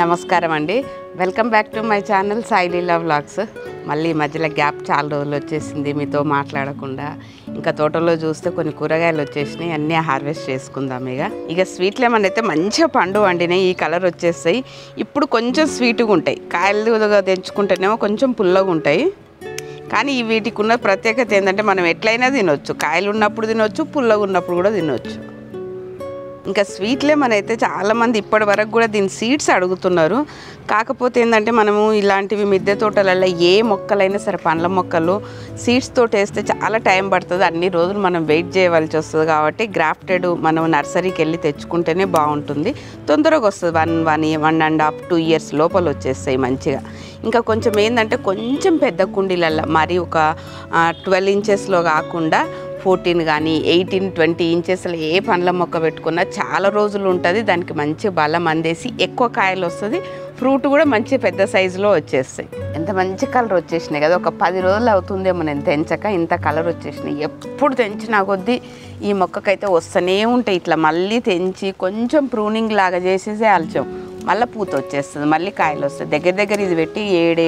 నమస్కారం అండి, welcome back to my channel Sailila vlogs. మళ్ళీ మధ్యలో గ్యాప్ చాలా రోజులు వచ్చేసింది మీతో మాట్లాడకుండా. ఇంకా తోటలో చూస్తే కొన్ని కూరగాయలు వచ్చేసినాయి, అన్నీ హార్వెస్ట్ చేసుకుందాం. ఇక స్వీట్ లెమన్ అయితే మంచిగా పండు వండినాయి, ఈ కలర్ వచ్చేస్తాయి. ఇప్పుడు కొంచెం స్వీట్గా ఉంటాయి, కాయలుగా తెంచుకుంటేనేమో కొంచెం పుల్లగా ఉంటాయి. కానీ వీటికి ఉన్న ప్రత్యేకత ఏంటంటే మనం ఎట్లయినా తినొచ్చు, కాయలు ఉన్నప్పుడు తినొచ్చు, పుల్లగా ఉన్నప్పుడు కూడా తినొచ్చు. ఇంకా స్వీట్ లెమన్ అయితే చాలామంది ఇప్పటి వరకు కూడా దీని సీడ్స్ అడుగుతున్నారు. కాకపోతే ఏంటంటే మనము ఇలాంటివి మిద్దె తోటలలో ఏ మొక్కలైనా సరే పండ్ల మొక్కలు సీడ్స్ తోటి వేస్తే చాలా టైం పడుతుంది, అన్ని రోజులు మనం వెయిట్ చేయవలసి వస్తుంది. కాబట్టి గ్రాఫ్టెడ్ మనం నర్సరీకి వెళ్ళి తెచ్చుకుంటేనే బాగుంటుంది, తొందరగా వస్తుంది. 1.5, 2 years లోపల వచ్చేస్తాయి మంచిగా. ఇంకా కొంచెం ఏంటంటే కొంచెం పెద్ద కుండీలలో మరి ఒక 12 inchesలో కాకుండా 14 కానీ 18, 20 inchesలో ఏ పండ్ల మొక్క పెట్టుకున్నా చాలా రోజులు ఉంటుంది. దానికి మంచి బలం అందేసి ఎక్కువ కాయలు వస్తుంది, ఫ్రూట్ కూడా మంచి పెద్ద సైజులో వచ్చేస్తాయి. ఎంత మంచి కలర్ వచ్చేసినాయి కదా, ఒక 10 రోజులు అవుతుందేమో నేను తెంచక ఇంత కలర్ వచ్చేసినాయి. ఎప్పుడు తెంచినా కొద్దీ ఈ మొక్కకైతే వస్తూనే ఉంటాయి. ఇట్లా మళ్ళీ తెంచి కొంచెం ప్రూనింగ్ లాగా చేసేసే ఆల్చాం, మళ్ళీ పూత వచ్చేస్తుంది, మళ్ళీ కాయలు వస్తాయి. దగ్గర ఇది పెట్టి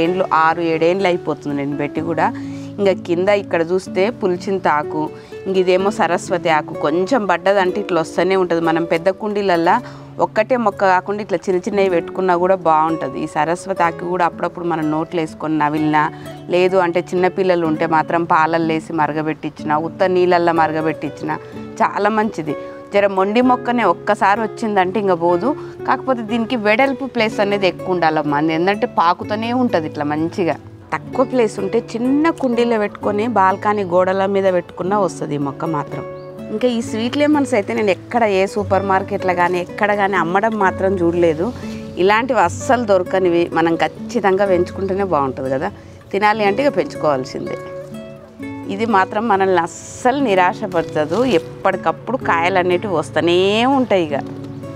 6-7 ఏళ్ళు అయిపోతుంది నేను పెట్టి కూడా. ఇంకా కింద ఇక్కడ చూస్తే పులిచింత ఆకు, ఇంక ఇదేమో సరస్వతి ఆకు, కొంచెం పడ్డదంటే ఇట్లా వస్తూనే ఉంటుంది. మనం పెద్ద కుండీలల్లో ఒక్కటే మొక్క కాకుండా ఇట్లా చిన్నవి పెట్టుకున్నా కూడా బాగుంటుంది. ఈ సరస్వతి ఆకు కూడా అప్పుడప్పుడు మనం నోట్లో వేసుకొని నవిలినా, లేదు అంటే చిన్నపిల్లలు ఉంటే మాత్రం పాలల్లో వేసి మరగబెట్టించిన, ఉత్త నీళ్ళల్లో మరగబెట్టించిన చాలా మంచిది. జర మొండి మొక్కనే ఒక్కసారి వచ్చిందంటే ఇంకా పోదు. కాకపోతే దీనికి వెడల్పు ప్లేస్ అనేది ఎక్కువ ఉండాలమ్మా, ఎందుకంటే పాకుతూనే ఉంటుంది ఇట్లా మంచిగా. తక్కువ ప్లేస్ ఉంటే చిన్న కుండీలో పెట్టుకొని బాల్కనీ గోడల మీద పెట్టుకున్నా వస్తుంది ఈ మొక్క మాత్రం. ఇంకా ఈ స్వీట్ లెమన్స్ అయితే నేను ఎక్కడ ఏ సూపర్ మార్కెట్లో కానీ ఎక్కడ కానీ అమ్మడం మాత్రం చూడలేదు. ఇలాంటివి అస్సలు దొరకనివి మనం ఖచ్చితంగా పెంచుకుంటేనే బాగుంటుంది కదా, తినాలి అంటే ఇక పెంచుకోవాల్సిందే. ఇది మాత్రం మనల్ని అస్సలు నిరాశపరచదు, ఎప్పటికప్పుడు కాయలు అనేటివి వస్తూనే ఉంటాయి. ఇక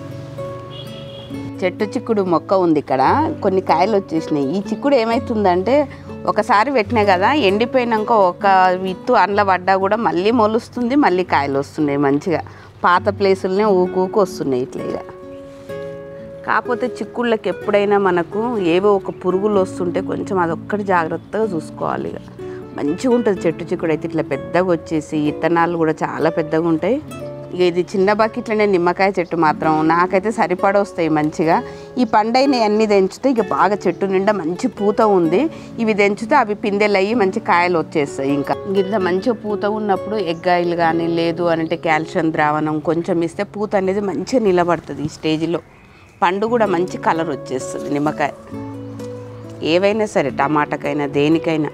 చెట్టు చిక్కుడు మొక్క ఉంది ఇక్కడ, కొన్ని కాయలు వచ్చేసినాయి. ఈ చిక్కుడు ఏమవుతుందంటే ఒకసారి పెట్టినా కదా, ఎండిపోయినాక ఒక విత్తు అండ్ల పడ్డా కూడా మళ్ళీ మొలుస్తుంది, మళ్ళీ కాయలు వస్తున్నాయి మంచిగా. పాత ప్లేసులనే ఊకు వస్తున్నాయి ఇట్లా. ఇక కాకపోతే చిక్కుళ్ళకి ఎప్పుడైనా మనకు ఏవో ఒక పురుగులు వస్తుంటే కొంచెం అదొక్కటి జాగ్రత్తగా చూసుకోవాలి. ఇక మంచిగా ఉంటుంది చెట్టు చిక్కుడు అయితే, ఇట్లా పెద్దగా వచ్చేసి విత్తనాలు కూడా చాలా పెద్దగా ఉంటాయి. ఇక ఇది చిన్న బకెట్లోనే నిమ్మకాయ చెట్టు మాత్రం నాకైతే సరిపడ వస్తాయి మంచిగా. ఈ పండైన అన్నీ తెంచితే ఇక బాగా చెట్టు నిండా మంచి పూత ఉంది. ఇవి తెంచితే అవి పిందెలు అయ్యి మంచి కాయలు వచ్చేస్తాయి. ఇంకా ఇంత మంచిగా పూత ఉన్నప్పుడు ఎగ్గాయిలు కానీ లేదు అంటే కాల్షియం ద్రావణం కొంచెం ఇస్తే పూత అనేది మంచిగా నిలబడుతుంది. ఈ స్టేజ్లో పండు కూడా మంచి కలర్ వచ్చేస్తుంది నిమ్మకాయ, ఏవైనా సరే టమాటాకైనా దేనికైనా.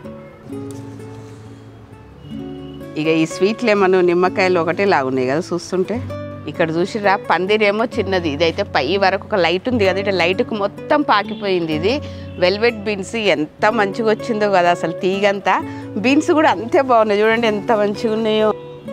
ఇక ఈ స్వీట్ లెమన్ నిమ్మకాయలు ఒకటే లాగున్నాయి కదా చూస్తుంటే. ఇక్కడ చూసిరా పందిరేమో చిన్నది, ఇదైతే పై వరకు ఒక లైట్ ఉంది కదా, ఇట్లా లైట్కి మొత్తం పాకిపోయింది. ఇది వెల్వెట్ బీన్స్ ఎంత మంచిగా వచ్చిందో కదా, అసలు తీగంతా. బీన్స్ కూడా అంతే బాగున్నాయి, చూడండి ఎంత మంచిగా ఉన్నాయో,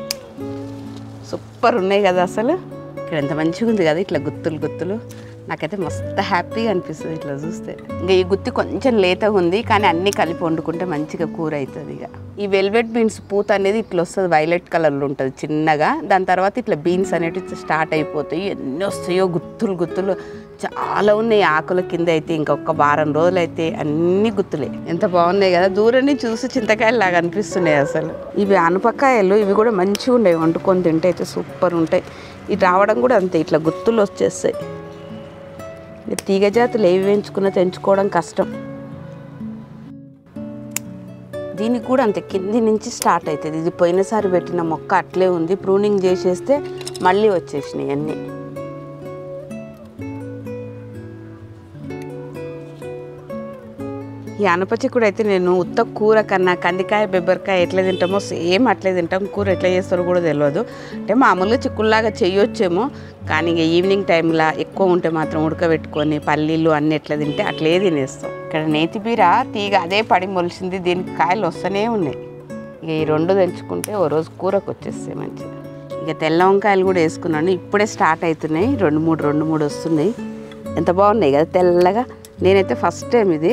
సూపర్ ఉన్నాయి కదా అసలు. ఇక్కడ ఎంత మంచిగా ఉంది కదా, ఇట్లా గుత్తులు. నాకైతే మస్తు హ్యాపీగా అనిపిస్తుంది ఇట్లా చూస్తే. ఇంకా ఈ గుత్తి కొంచెం లేతగా ఉంది, కానీ అన్నీ కలిపి వండుకుంటే మంచిగా కూర అవుతుంది. ఇక ఈ వెల్వెట్ బీన్స్ పూత అనేది ఇట్లా వస్తుంది, వైలెట్ కలర్లో ఉంటుంది చిన్నగా. దాని తర్వాత ఇట్లా బీన్స్ అనేవి స్టార్ట్ అయిపోతాయి, ఎన్ని వస్తాయో గుత్తులు చాలా ఉన్నాయి. ఆకుల కింద అయితే ఇంకొక వారం రోజులు అయితే అన్ని గుత్తులే, ఎంత బాగున్నాయి కదా. దూరం నుంచి చూసి చింతకాయలు లాగా అనిపిస్తున్నాయి అసలు. ఇవి అనపకాయలు, ఇవి కూడా మంచిగా ఉన్నాయి, వండుకొని తింటే అయితే సూపర్ ఉంటాయి. ఇది రావడం కూడా అంతే, ఇట్లా గుత్తులు వచ్చేస్తాయి. తీగ జాతులు ఏవి పెంచుకున్నా తెంచుకోవడం కష్టం. దీనికి కూడా అంతే కింది నుంచి స్టార్ట్ అవుతుంది. ఇది పోయినసారి పెట్టిన మొక్క అట్లే ఉంది, ప్రూనింగ్ చేసేస్తే మళ్ళీ వచ్చేసినాయి అన్నీ. ఈ అనపచిక్కుడు అయితే నేను ఉత్త కూర కన్నా కందికాయ బెబ్బరికాయ ఎట్లా తింటామో సేమ్ అట్లే తింటాం. కూర ఎట్లా చేస్తారో కూడా తెలియదు. అంటే మామూలుగా చిక్కుల్లాగా చేయొచ్చేమో, కానీ ఇక ఈవినింగ్ టైంలో ఎక్కువ ఉంటే మాత్రం ఉడకబెట్టుకొని పల్లీలు అన్నీ ఎట్లా తింటే అట్లే తినేస్తాం. ఇక్కడ నేతిబీర తీగ అదే పడి మొలిసింది, దీనికి కాయలు వస్తూనే ఉన్నాయి. ఇక ఈ 2 తెంచుకుంటే ఓ రోజు కూరకు వచ్చేస్తాయి మంచిగా. ఇక తెల్ల వంకాయలు కూడా వేసుకున్నాను, ఇప్పుడే స్టార్ట్ అవుతున్నాయి, 2-3 వస్తున్నాయి. ఎంత బాగున్నాయి కదా తెల్లగా. నేనైతే ఫస్ట్ టైం ఇది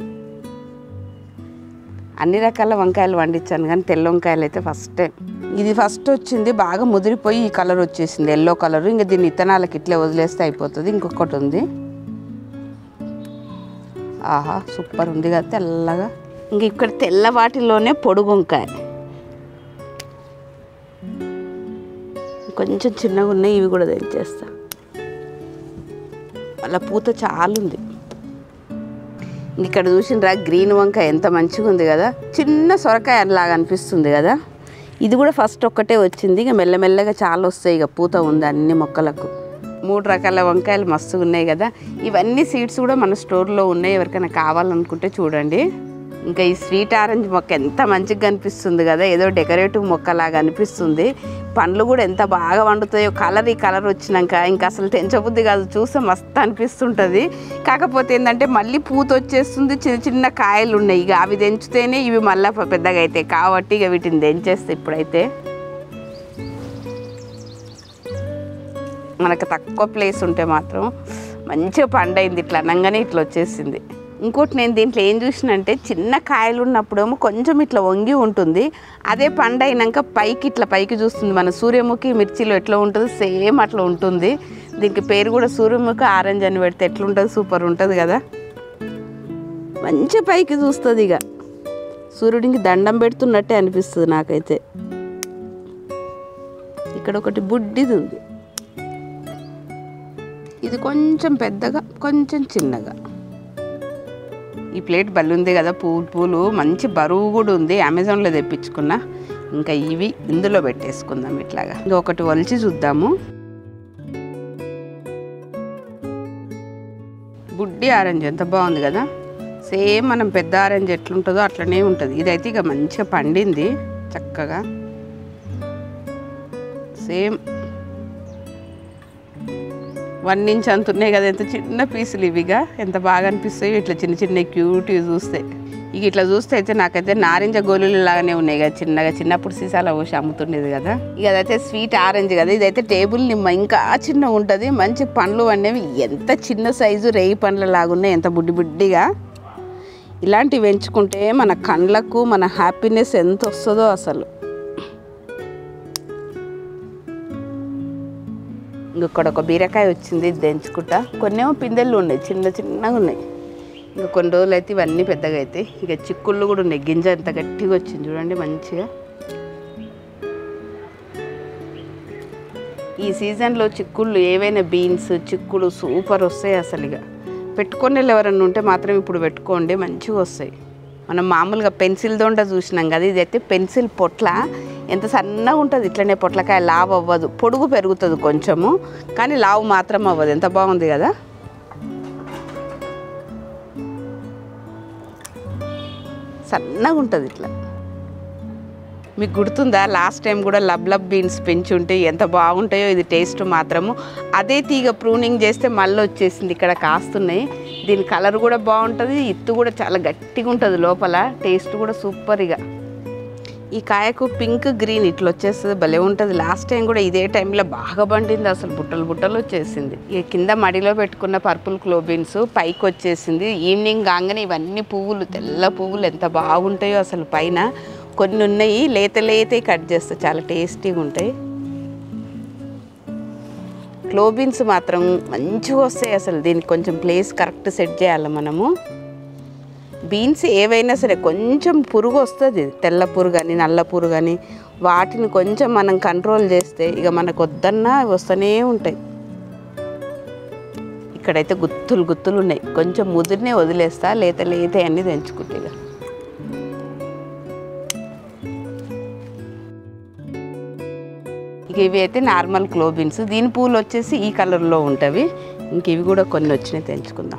అన్ని రకాల వంకాయలు వండించాను, కానీ తెల్ల వంకాయలు అయితే ఫస్ట్ టైం. ఇది ఫస్ట్ వచ్చింది, బాగా ముదిరిపోయి ఈ కలర్ వచ్చేసింది, ఎల్లో కలర్. ఇంకా దీన్ని ఇత్తనాలకి ఇట్లే వదిలేస్తే అయిపోతుంది. ఇంకొకటి ఉంది, ఆహా సూపర్ ఉంది కదా తెల్లగా. ఇంక ఇక్కడ తెల్ల వాటిలోనే పొడుగు వంకాయ కొంచెం చిన్నగా ఉన్నాయి, ఇవి కూడా తెంచేస్తా. అలా పూత చాలా ఉంది. ఇక్కడ చూసినరా గ్రీన్ వంకాయ ఎంత మంచిగా ఉంది కదా, చిన్న సొరకాయ లాగా అనిపిస్తుంది కదా. ఇది కూడా ఫస్ట్ ఒక్కటే వచ్చింది, ఇక మెల్లమెల్లగా చాలా వస్తాయి. ఇక పూత ఉంది అన్ని మొక్కలకు. 3 రకాల వంకాయలు మస్తుగా ఉన్నాయి కదా. ఇవన్నీ సీడ్స్ కూడా మన స్టోర్లో ఉన్నాయి, ఎవరికైనా కావాలనుకుంటే చూడండి. ఇంకా ఈ స్వీట్ ఆరెంజ్ మొక్క ఎంత మంచిగా కనిపిస్తుంది కదా, ఏదో డెకరేటివ్ మొక్కలాగా అనిపిస్తుంది. పండ్లు కూడా ఎంత బాగా వండుతాయో. ఈ కలర్ వచ్చినాక ఇంకా అసలు తెంచబుద్ధి కాదు, చూస్తే మస్తు అనిపిస్తుంటుంది. కాకపోతే ఏంటంటే మళ్ళీ పూత వచ్చేస్తుంది, చిన్న చిన్న కాయలు ఉన్నాయి. ఇక అవి తెంచితేనే ఇవి మళ్ళీ పెద్దగా అవుతాయి కాబట్టి ఇక వీటిని తెంచేస్తే ఇప్పుడైతే మనకు తక్కువ ప్లేస్ ఉంటే మాత్రం మంచిగా పండైంది. ఇట్లా అనగానే ఇట్లా వచ్చేసింది. ఇంకోటి నేను దీంట్లో ఏం చూసినంటే చిన్న కాయలు ఉన్నప్పుడేమో కొంచెం ఇట్లా వంగి ఉంటుంది, అదే పండైనాక పైకి చూస్తుంది. మన సూర్యముఖి మిర్చిలో ఎట్లా ఉంటుందో సేమ్ అట్లా ఉంటుంది. దీనికి పేరు కూడా సూర్యముఖి ఆరెంజ్ అని పెడితే ఎట్లుంటుంది, సూపర్ ఉంటుంది కదా. మంచి పైకి చూస్తుంది, ఇక సూర్యుడికి దండం పెడుతున్నట్టే అనిపిస్తుంది నాకైతే. ఇక్కడ ఒకటి బుడ్డిది ఉంది, ఇది కొంచెం పెద్దగా కొంచెం చిన్నగా. ఈ ప్లేట్ బలుంది కదా, పూలు మంచి బరువు కూడా ఉంది, అమెజాన్లో తెప్పించుకున్నా. ఇంకా ఇవి ఇందులో పెట్టేసుకుందాం ఇట్లాగా. ఇంకా ఒకటి వలిచి చూద్దాము. బుడ్డి ఆరెంజ్ ఎంత బాగుంది కదా, సేమ్ మనం పెద్ద ఆరెంజ్ ఎట్లుంటుందో అట్లనే ఉంటుంది. ఇదైతే ఇక మంచిగా పండింది చక్కగా, సేమ్ 1 ఇంచ్ అంత ఉన్నాయి కదా. ఎంత చిన్న పీసులు ఇవిగా, ఎంత బాగా అనిపిస్తాయో ఇట్లా చిన్న చిన్న క్యూట్ చూస్తే. ఇక ఇట్లా చూస్తే అయితే నాకైతే నారింజ గోళీలు లాగానే ఉన్నాయి కదా, చిన్నప్పుడు సీసాలో పోసి అమ్ముతుండేది కదా. ఇక అదైతే స్వీట్ ఆరెంజ్ కదా. ఇదైతే టేబుల్ నిమ్మ, ఇంకా చిన్నగా ఉంటుంది. మంచి పండ్లు అనేవి ఎంత చిన్న సైజు రేయి పండ్ల లాగున్నాయి, ఎంత బుడ్డిగా. ఇలాంటివి పెంచుకుంటే మన కళ్ళకు మన హ్యాపీనెస్ ఎంత వస్తుందో అసలు. ఇంకొకటి ఒక బీరకాయ వచ్చింది, ఇది తెంచుకుంటా. కొన్నేమో పిందెళ్ళు ఉన్నాయి, చిన్నగా ఉన్నాయి. ఇంకా కొన్ని రోజులు అయితే ఇవన్నీ పెద్దగా అవుతాయి. ఇక చిక్కుళ్ళు కూడా ఉన్నాయి, గింజ ఎంత గట్టిగా వచ్చింది చూడండి మంచిగా. ఈ సీజన్లో చిక్కుళ్ళు ఏవైనా బీన్స్ చిక్కుడు సూపర్ వస్తాయి అసలు. ఇక పెట్టుకునే ఎవరన్నా ఉంటే మాత్రం ఇప్పుడు పెట్టుకోండి, మంచిగా వస్తాయి. మనం మామూలుగా పెన్సిల్ దొండ చూసినాం కదా, ఇదైతే పెన్సిల్ పొట్ల ఎంత సన్నగా ఉంటుంది. ఇట్లనే పొట్లకాయ లావు అవ్వదు, పొడుగు పెరుగుతుంది కొంచెము, కానీ లావు మాత్రం అవ్వదు. ఎంత బాగుంది కదా. సన్నగా ఉంటుంది ఇట్లా. మీకు గుర్తుందా, లాస్ట్ టైం కూడా లబ్ బీన్స్ పెంచుంటే ఎంత బాగుంటాయో. ఇది టేస్ట్ మాత్రము అదే తీగ ప్రూనింగ్ చేస్తే మళ్ళీ వచ్చేసింది, ఇక్కడ కాస్తున్నాయి. దీని కలర్ కూడా బాగుంటుంది, ఇత్తు కూడా చాలా గట్టిగా ఉంటుంది లోపల, టేస్ట్ కూడా సూపర్. ఇక ఈ కాయకు పింక్ గ్రీన్ ఇట్లా వచ్చేస్తుంది, భలే ఉంటుంది. లాస్ట్ టైం కూడా ఇదే టైంలో బాగా పండింది, అసలు బుట్టలు వచ్చేసింది. ఇక కింద మడిలో పెట్టుకున్న పర్పుల్ క్లోబీన్స్ పైకి వచ్చేసింది. ఈవినింగ్ కాగానే ఇవన్నీ పువ్వులు, తెల్ల పువ్వులు ఎంత బాగుంటాయో అసలు. పైన కొన్ని ఉన్నాయి లేత కట్ చేస్తే చాలా టేస్టీగా ఉంటాయి. క్లోబీన్స్ మాత్రం మంచిగా వస్తాయి అసలు. దీనికి కొంచెం ప్లేస్ కరెక్ట్ సెట్ చేయాలి మనము. బీన్స్ ఏవైనా సరే కొంచెం పురుగు వస్తుంది, తెల్ల పురుగు అని నల్ల పురుగు అని, వాటిని కొంచెం మనం కంట్రోల్ చేస్తే ఇక మనకు వద్దన్నా వస్తూనే ఉంటాయి. ఇక్కడైతే గుత్తులు ఉన్నాయి, కొంచెం ముదిరినే వదిలేస్తా, లేత అన్నీ తెంచుకుంటే. ఇక ఇవి అయితే నార్మల్ క్లోబీన్స్, దీని పూలు వచ్చేసి ఈ కలర్లో ఉంటవి. ఇంక ఇవి కూడా కొన్ని వచ్చినాయి, తెంచుకుందాం.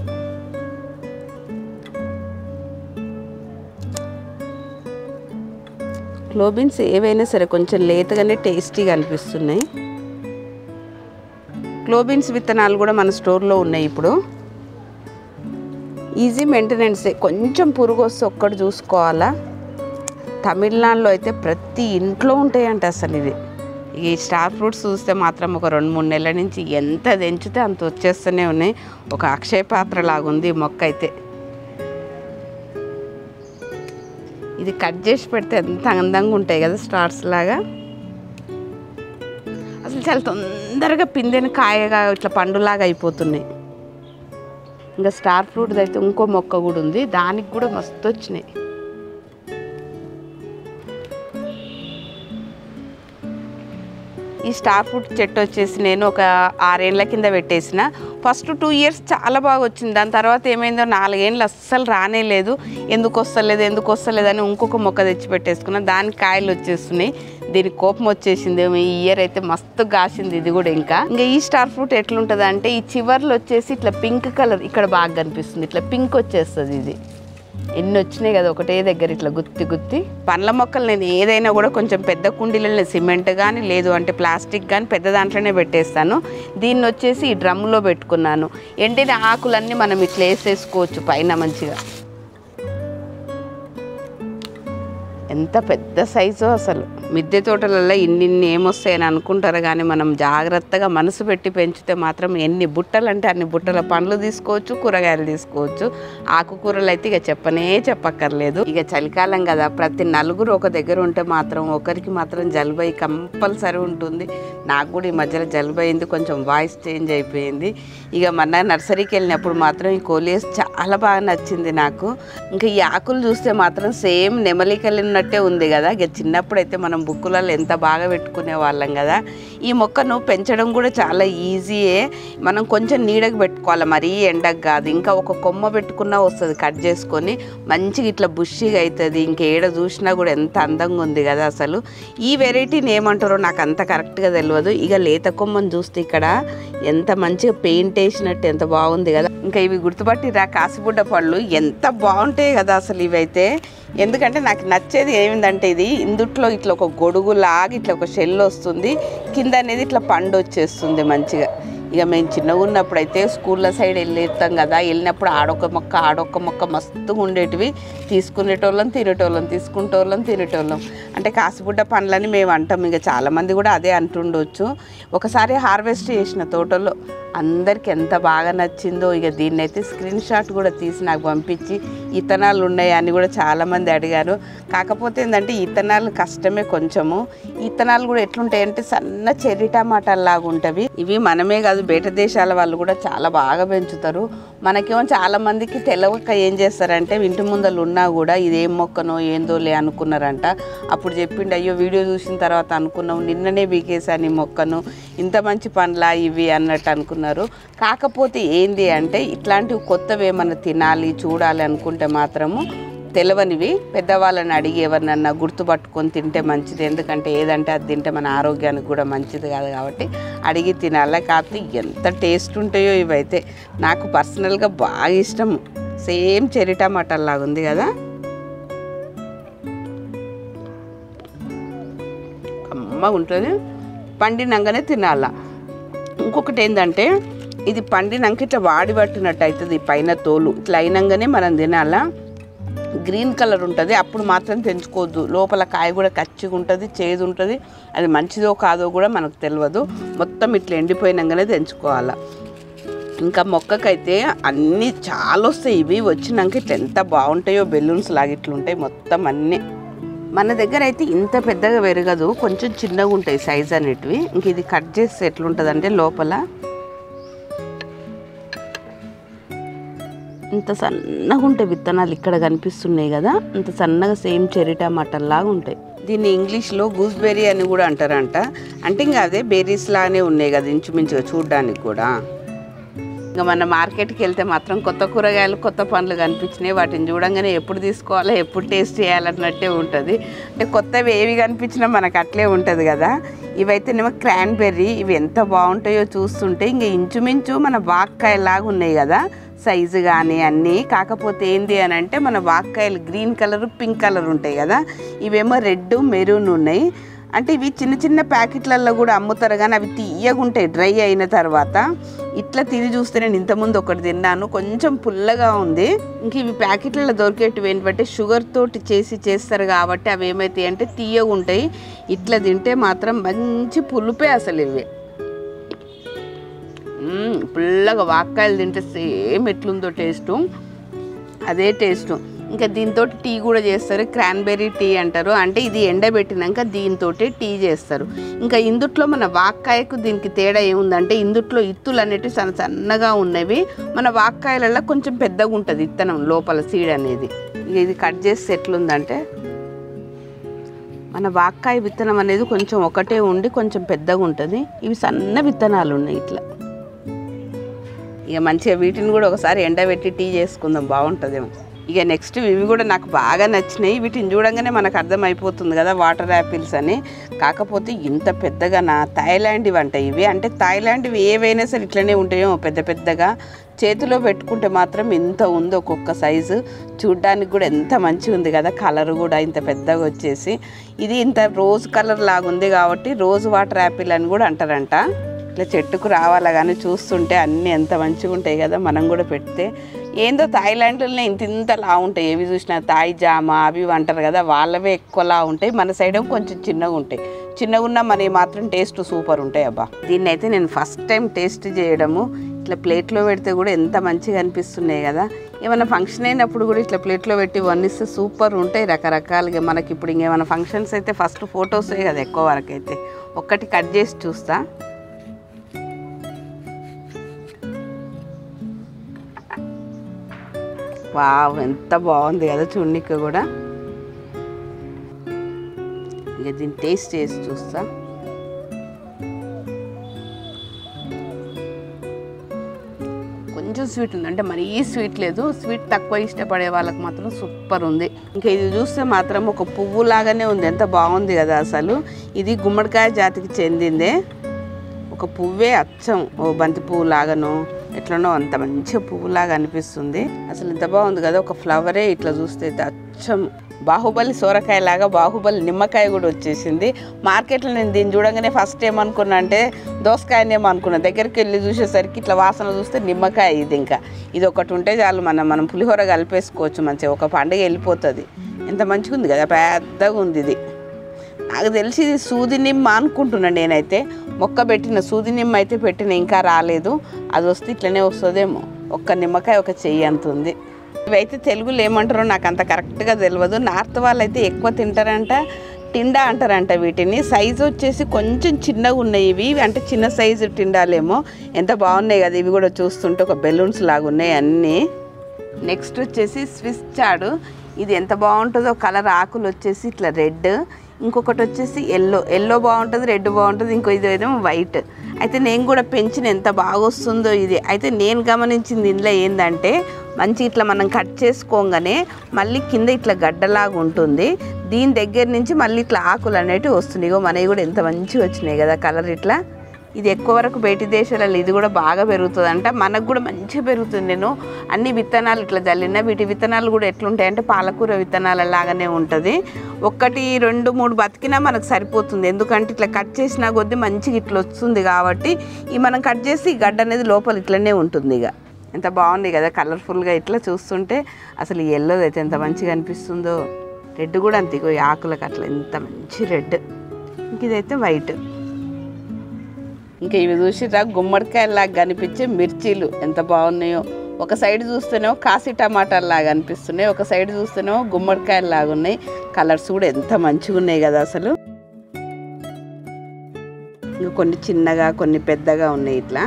క్లోబీన్స్ ఏవైనా సరే కొంచెం లేతగానే టేస్టీగా అనిపిస్తున్నాయి. క్లోబీన్స్ విత్తనాలు కూడా మన స్టోర్లో ఉన్నాయి ఇప్పుడు. ఈజీ మెయింటెనెన్సే, కొంచెం పురుగు వస్తే ఒక్కటి చూసుకోవాలా. తమిళనాడులో అయితే ప్రతి ఇంట్లో ఉంటాయంట అసలు ఇవి. ఈ స్టార్ ఫ్రూట్స్ చూస్తే మాత్రం ఒక 2-3 నెలల నుంచి ఎంత తెంచితే అంత వచ్చేస్తూనే ఉన్నాయి. ఒక అక్షయ పాత్ర లాగుంది ఈ మొక్క అయితే. ఇది కట్ చేసి పెడితే ఎంత అందంగా ఉంటాయి కదా స్టార్స్ లాగా. అసలు చాలా తొందరగా పిందెని కాయగా ఇట్లా పండులాగా అయిపోతున్నాయి. ఇంకా స్టార్ ఫ్రూట్ది అయితే ఇంకో మొక్క కూడా ఉంది, దానికి కూడా మస్తు వచ్చినాయి. ఈ స్టార్ ఫ్రూట్ చెట్టు వచ్చేసి నేను ఒక 6 ఏళ్ళ కింద పెట్టేసిన. ఫస్ట్ 2 ఇయర్స్ చాలా బాగా వచ్చింది. దాని తర్వాత ఏమైందో 4 ఏళ్ళు అస్సలు రానే లేదు. ఎందుకు వస్తలేదు అని ఇంకొక మొక్క తెచ్చి పెట్టేసుకున్నా. దానికి కాయలు వచ్చేస్తున్నాయి. దీనికి కోపం వచ్చేసింది. ఈ ఇయర్ అయితే మస్తు కాసింది ఇది కూడా. ఇంకా ఈ స్టార్ ఫ్రూట్ ఎట్లుంటుంది అంటే ఈ చివర్లు వచ్చేసి ఇట్లా పింక్ కలర్ ఇక్కడ బాగా కనిపిస్తుంది. ఇట్లా పింక్ వచ్చేస్తుంది. ఇది ఎన్ని వచ్చినాయి కదా ఒకటే దగ్గర ఇట్లా గుత్తి. పండ్ల మొక్కలు నేను ఏదైనా కూడా కొంచెం పెద్ద కుండీలలో సిమెంట్ కానీ లేదు అంటే ప్లాస్టిక్ కానీ పెద్ద దాంట్లోనే పెట్టేస్తాను. దీన్ని వచ్చేసి ఈ డ్రమ్లో పెట్టుకున్నాను. ఎండిన ఆకులన్నీ మనం ఇట్లా వేసేసుకోవచ్చు పైన మంచిగా. ఎంత పెద్ద సైజు అసలు. మిద్దె తోటలలో ఇన్ని ఏమొస్తాయని అనుకుంటారు కానీ మనం జాగ్రత్తగా మనసు పెట్టి పెంచితే మాత్రం ఎన్ని బుట్టలు అంటే అన్ని బుట్టల పండ్లు తీసుకోవచ్చు, కూరగాయలు తీసుకోవచ్చు. ఆకుకూరలు అయితే ఇక చెప్పక్కర్లేదు. ఇక చలికాలం కదా, ప్రతి నలుగురు ఒక దగ్గర ఉంటే మాత్రం ఒకరికి మాత్రం జలుబు కంపల్సరీ ఉంటుంది. నాకు కూడా ఈ మధ్యలో జలుబు అయింది, కొంచెం వాయిస్ చేంజ్ అయిపోయింది. ఇక మొన్న నర్సరీకి వెళ్ళినప్పుడు మాత్రం ఈ కోలియస్ చాలా బాగా నచ్చింది నాకు. ఇంకా ఈ ఆకులు చూస్తే మాత్రం సేమ్ నెమలికలు ఉన్నట్టే ఉంది కదా. ఇక చిన్నప్పుడు అయితే మనం బుక్కులలో ఎంత బాగా పెట్టుకునే వాళ్ళం కదా. ఈ మొక్కను పెంచడం కూడా చాలా ఈజీయే. మనం కొంచెం నీడకు పెట్టుకోవాలి, మరీ ఎండకు కాదు. ఇంకా ఒక కొమ్మ పెట్టుకున్నా వస్తుంది కట్ చేసుకొని, మంచిగా ఇట్లా బుషిగా అవుతుంది. ఇంకేడ చూసినా కూడా ఎంత అందంగా ఉంది కదా అసలు. ఈ వెరైటీని ఏమంటారో నాకు అంత కరెక్ట్గా తెలియదు. ఇక లేత కొమ్మను చూస్తే ఇక్కడ ఎంత మంచిగా పెయింట్ వేసినట్టు ఎంత బాగుంది కదా. ఇంకా ఇవి గుర్తుపట్టిరా కాసిబుడ్డ పళ్ళు ఎంత బాగుంటాయి కదా అసలు ఇవైతే. ఎందుకంటే నాకు నచ్చేది ఏమిందంటే ఇది ఇందుట్లో ఇట్లా ఒక గొడుగులాగా ఇట్లా ఒక షెల్ వస్తుంది, కింద అనేది ఇట్లా పండు వచ్చేస్తుంది మంచిగా. ఇక మేము చిన్నగా ఉన్నప్పుడు అయితే స్కూళ్ళ సైడ్ వెళ్ళేస్తాం కదా, వెళ్ళినప్పుడు ఆడొక్క మొక్క మస్తుగా ఉండేటివి. తీసుకునేటోళ్ళం తినేటోళ్ళం. అంటే కాసిబుడ్డ పండ్లని మేము అంటాం. ఇక చాలామంది కూడా అదే అంటుండొచ్చు. ఒకసారి హార్వెస్ట్ చేసిన తోటలో అందరికి ఎంత బాగా నచ్చిందో. ఇక దీన్ని అయితే స్క్రీన్ షాట్ కూడా తీసి నాకు పంపించి ఇత్తనాలు ఉన్నాయి అని కూడా చాలామంది అడిగారు. కాకపోతే ఏంటంటే ఇత్తనాలు కష్టమే కొంచెము. ఇత్తనాలు కూడా ఎట్లుంటాయంటే సన్న చెర్రీ టమాటాల్లాగా ఉంటవి. ఇవి మనమే కాదు బయట దేశాల వాళ్ళు కూడా చాలా బాగా పెంచుతారు. మనకేమో చాలా మందికి తెలవక ఏం చేస్తారంటే ఇంటి ముందలు ఉన్నా కూడా ఇదేం మొక్కనో ఏందోలే అనుకున్నారంట. అప్పుడు చెప్పిండు, అయ్యో వీడియో చూసిన తర్వాత అనుకున్నాం, నిన్ననే బీకేసాను ఈ మొక్కను, ఇంత మంచి పండ్లా ఇవి అన్నట్టు అనుకున్నారు. కాకపోతే ఏంది అంటే ఇట్లాంటివి కొత్తవి ఏమన్నా తినాలి చూడాలి అనుకుంటే మాత్రము తెలవనివి పెద్దవాళ్ళని అడిగి ఎవరినన్నా గుర్తుపట్టుకొని తింటే మంచిది. ఎందుకంటే ఏదంటే అది తింటే మన ఆరోగ్యానికి కూడా మంచిది కాదు కాబట్టి అడిగి తినాలి. కాకపోతే ఎంత టేస్ట్ ఉంటాయో ఇవైతే నాకు పర్సనల్గా బాగా ఇష్టము. సేమ్ చెర్రీ టమాటాల్లాగా ఉంది కదా. కమ్మగా ఉంటుంది, పండినంగానే తినాలా. ఇంకొకటి ఏంటంటే ఇది పండినాక ఇట్లా వాడి పట్టినట్టు అవుతుంది పైన తోలు. ఇట్లా అయినంగానే మనం తినాలా. గ్రీన్ కలర్ ఉంటుంది, అప్పుడు మాత్రం తెంచుకోవద్దు. లోపల కాయ కూడా కచ్చిగా ఉంటుంది, చేదు ఉంటుంది. అది మంచిదో కాదో కూడా మనకు తెలియదు. మొత్తం ఇట్లా ఎండిపోయినాకనే తెంచుకోవాలి. ఇంకా మొక్కకైతే అన్నీ చాలా వస్తాయి. ఇవి వచ్చినాక ఇట్లా ఎంత బాగుంటాయో బెలూన్స్ లాగా ఇట్లుంటాయి మొత్తం అన్నీ. మన దగ్గర అయితే ఇంత పెద్దగా పెరగదు, కొంచెం చిన్నగా ఉంటాయి సైజ్ అనేటివి. ఇంక ఇది కట్ చేస్తే ఎట్లుంటుంది అంటే లోపల ఇంత సన్నగా ఉంటాయి విత్తనాలు. ఇక్కడ కనిపిస్తున్నాయి కదా, ఇంత సన్నగా సేమ్ చెర్రీ టమాటాల్లాగా ఉంటాయి. దీన్ని ఇంగ్లీష్లో గూస్బెర్రీ అని కూడా అంటారంట. అంటే ఇంకా అదే బెర్రీస్ లానే ఉన్నాయి కదా ఇంచుమించుగా చూడ్డానికి కూడా. ఇంకా మన మార్కెట్కి వెళ్తే మాత్రం కొత్త కూరగాయలు కొత్త పండ్లు కనిపించినాయి. వాటిని చూడంగానే ఎప్పుడు తీసుకోవాలో ఎప్పుడు టేస్ట్ చేయాలన్నట్టే ఉంటుంది. అంటే కొత్తవి ఏవి కనిపించినా మనకు అట్లే ఉంటుంది కదా. ఇవైతేనేమో క్రాన్బెర్రీ. ఇవి ఎంత బాగుంటాయో చూస్తుంటే. ఇంకా ఇంచుమించు మన వాక్కాయలాగా ఉన్నాయి కదా సైజు కానీ అన్నీ. కాకపోతే ఏంది అని అంటే మన వాక్కాయలు గ్రీన్ కలర్ పింక్ కలర్ ఉంటాయి కదా, ఇవేమో రెడ్ మెరూన్ ఉన్నాయి. అంటే ఇవి చిన్న చిన్న ప్యాకెట్లలో కూడా అమ్ముతారు కానీ అవి తీయగా ఉంటాయి డ్రై అయిన తర్వాత. ఇట్లా తిని చూస్తే నేను ఇంతకుముందు ఒకటి తిన్నాను, కొంచెం పుల్లగా ఉంది. ఇంక ఇవి ప్యాకెట్లలో దొరికేటివి ఏంటంటే షుగర్ తోటి చేస్తారు కాబట్టి అవి ఏమవుతాయి అంటే తీయగా ఉంటాయి. ఇట్లా తింటే మాత్రం మంచి పులుపే అసలు ఇవి. పుల్లగా వాక్కాయలు తింటే సేమ్ ఎట్లుందో టేస్టు అదే టేస్టు. ఇంకా దీంతో టీ కూడా చేస్తారు, క్రాన్బెర్రీ టీ అంటారు. అంటే ఇది ఎండబెట్టినాక దీంతో టీ చేస్తారు. ఇంకా ఇందుట్లో మన వాక్కాయకు దీనికి తేడా ఏముందంటే ఇందుట్లో ఇత్తులు అనేవి చాలా సన్నగా ఉన్నవి, మన వాక్కాయలలో కొంచెం పెద్దగా ఉంటుంది విత్తనం లోపల సీడ్ అనేది. ఇక ఇది కట్ చేస్తే ఎట్లుందంటే మన వాక్కాయ విత్తనం అనేది కొంచెం ఒకటే ఉండి కొంచెం పెద్దగా ఉంటుంది. ఇవి సన్న విత్తనాలు ఉన్నాయి ఇట్లా. ఇక మంచిగా వీటిని కూడా ఒకసారి ఎండబెట్టి టీ చేసుకుందాం, బాగుంటుందేమో. ఇక నెక్స్ట్ ఇవి కూడా నాకు బాగా నచ్చినాయి. వీటిని చూడంగానే మనకు అర్థమైపోతుంది కదా వాటర్ యాపిల్స్ అని. కాకపోతే ఇంత పెద్దగా థాయిలాండ్ ఇవి అంట ఇవి. అంటే థాయిలాండ్ ఇవి ఏవైనా సరే ఇట్లనే ఉంటాయో పెద్ద పెద్దగా, చేతిలో పెట్టుకుంటే మాత్రం ఇంత ఉంది ఒక్కొక్క సైజు. చూడ్డానికి కూడా ఎంత మంచిగా ఉంది కదా, కలర్ కూడా ఇంత పెద్దగా వచ్చేసి. ఇది ఇంత రోజ్ కలర్ లాగా ఉంది కాబట్టి రోజ్ వాటర్ యాపిల్ అని కూడా అంటారంట. ఇట్లా చెట్టుకు రావాలా కానీ చూస్తుంటే అన్నీ ఎంత మంచిగా ఉంటాయి కదా, మనం కూడా పెడితే. ఏందో థాయిలాండ్లోనే ఇంతలా ఉంటాయి, ఏవి చూసినా థాయ్ జామా అవి అంటారు కదా, వాళ్ళవే ఎక్కువలా ఉంటాయి. మన సైడ్ కొంచెం చిన్నగా ఉంటాయి. చిన్నగా ఉన్నా మనవి మాత్రం టేస్ట్ సూపర్ ఉంటాయి. అబ్బా దీన్ని అయితే నేను ఫస్ట్ టైం టేస్ట్ చేయడము. ఇట్లా ప్లేట్లో పెడితే కూడా ఎంత మంచిగా అనిపిస్తున్నాయి కదా. ఏమైనా ఫంక్షన్ అయినప్పుడు కూడా ఇట్లా ప్లేట్లో పెట్టి వన్నిస్తే సూపర్ ఉంటాయి రకరకాలుగా. మనకి ఇప్పుడు ఇంకేమైనా ఫంక్షన్స్ అయితే ఫస్ట్ ఫొటోస్ కదా ఎక్కువ వరకు అయితే. ఒక్కటి కట్ చేసి చూస్తా. వావ్ ఎంత బాగుంది కదా చూడనికి కూడా. ఇక దీన్ని టేస్ట్ చేసి చూస్తా. కొంచెం స్వీట్ ఉంది, అంటే మరీ స్వీట్ లేదు. స్వీట్ తక్కువ ఇష్టపడే వాళ్ళకి మాత్రం సూపర్ ఉంది. ఇంకా ఇది చూస్తే మాత్రం ఒక పువ్వు లాగానే ఉంది, ఎంత బాగుంది కదా అసలు. ఇది గుమ్మడికాయ జాతికి చెందిందే. ఒక పువ్వే అచ్చం ఓ బంతి పువ్వు లాగాను ఎట్లనో అంత మంచిగా పువ్వులాగా అనిపిస్తుంది. అసలు ఇంత బాగుంది కదా. ఒక ఫ్లవరే ఇట్లా చూస్తే అచ్చం బాహుబలి సోరకాయ లాగా బాహుబలి నిమ్మకాయ కూడా వచ్చేసింది. మార్కెట్లో నేను దీన్ని చూడగానే ఫస్ట్ ఏమనుకున్నా అంటే దోసకాయనేమో అనుకున్నా. దగ్గరికి వెళ్ళి చూసేసరికి ఇట్లా వాసన చూస్తే నిమ్మకాయ. ఇది ఇంకా ఇది ఒకటి ఉంటే చాలు, మనం పులిహోర కలిపేసుకోవచ్చు మంచిగా. ఒక పండుగ వెళ్ళిపోతుంది. ఎంత మంచిగా ఉంది కదా, పెద్దగా ఉంది ఇది. నాకు తెలిసి ఇది సూది నిమ్మ అనుకుంటున్నాను నేనైతే. మొక్క పెట్టిన సూది నిమ్మ అయితే పెట్టిన, ఇంకా రాలేదు. అది వస్తే ఇట్లనే వస్తుందేమో. ఒక్క నిమ్మకాయ ఒక చెయ్యి అంత ఉంది. ఇవైతే తెలుగులో ఏమంటారో నాకు అంత కరెక్ట్గా తెలియదు. నార్త్ వాళ్ళు అయితే ఎక్కువ తింటారంట, టిండా అంటారంట వీటిని. సైజు వచ్చేసి కొంచెం చిన్నగా ఉన్నాయి ఇవి, అంటే చిన్న సైజు టిండాలేమో. ఎంత బాగున్నాయి కదా ఇవి కూడా చూస్తుంటే, ఒక బెలూన్స్ లాగా ఉన్నాయి అన్నీ. నెక్స్ట్ వచ్చేసి స్విస్ చార్డ్. ఇది ఎంత బాగుంటుందో కలర్. ఆకులు వచ్చేసి ఇట్లా రెడ్, ఇంకొకటి వచ్చేసి ఎల్లో బాగుంటుంది, రెడ్ బాగుంటుంది, ఇంకో ఇదేమో వైట్. అయితే నేను కూడా పెంచిన ఎంత బాగా వస్తుందో ఇది. అయితే నేను గమనించింది ఇందులో ఏంటంటే మంచి ఇట్లా మనం కట్ చేసుకోగానే మళ్ళీ కింద ఇట్లా గడ్డలాగా ఉంటుంది. దీని దగ్గర నుంచి మళ్ళీ ఇట్లా ఆకులు అనేటివి వస్తున్నాయి. ఇగో మనవి కూడా ఎంత మంచిగా వచ్చినాయి కదా కలర్ ఇట్లా. ఇది ఎక్కువ వరకు బయటి దేశాలలో ఇది కూడా బాగా పెరుగుతుంది అంట. మనకు కూడా మంచిగా పెరుగుతుంది. నేను అన్ని విత్తనాలు ఇట్లా జల్లిన. వీటి విత్తనాలు కూడా ఎట్లుంటాయి అంటే పాలకూర విత్తనాల లాగానే ఉంటుంది. 1, 2, 3 బతికినా మనకు సరిపోతుంది. ఎందుకంటే ఇట్లా కట్ చేసినా కొద్దీ మంచిగా ఇట్లా వస్తుంది కాబట్టి ఈ మనం కట్ చేసి ఈ గడ్డ అనేది లోపల ఇట్లనే ఉంటుంది. ఇక ఎంత బాగుంది కదా కలర్ఫుల్గా ఇట్లా చూస్తుంటే. అసలు ఈ ఎల్లోది అయితే ఎంత మంచిగా అనిపిస్తుందో. రెడ్ కూడా అంతే, ఈ ఆకులకు అట్లా ఎంత మంచి రెడ్. ఇంక ఇదైతే వైట్. ఇంకా ఇవి చూసిరా గుమ్మడికాయలాగా కనిపించే మిర్చీలు ఎంత బాగున్నాయో. ఒక సైడ్ చూస్తేనేమో కాసి టమాటాలాగా అనిపిస్తున్నాయి, ఒక సైడ్ చూస్తేనేమో గుమ్మడికాయలాగా ఉన్నాయి. కలర్స్ కూడా ఎంత మంచిగా ఉన్నాయి కదా అసలు. ఇంకా కొన్ని చిన్నగా కొన్ని పెద్దగా ఉన్నాయి. ఇట్లా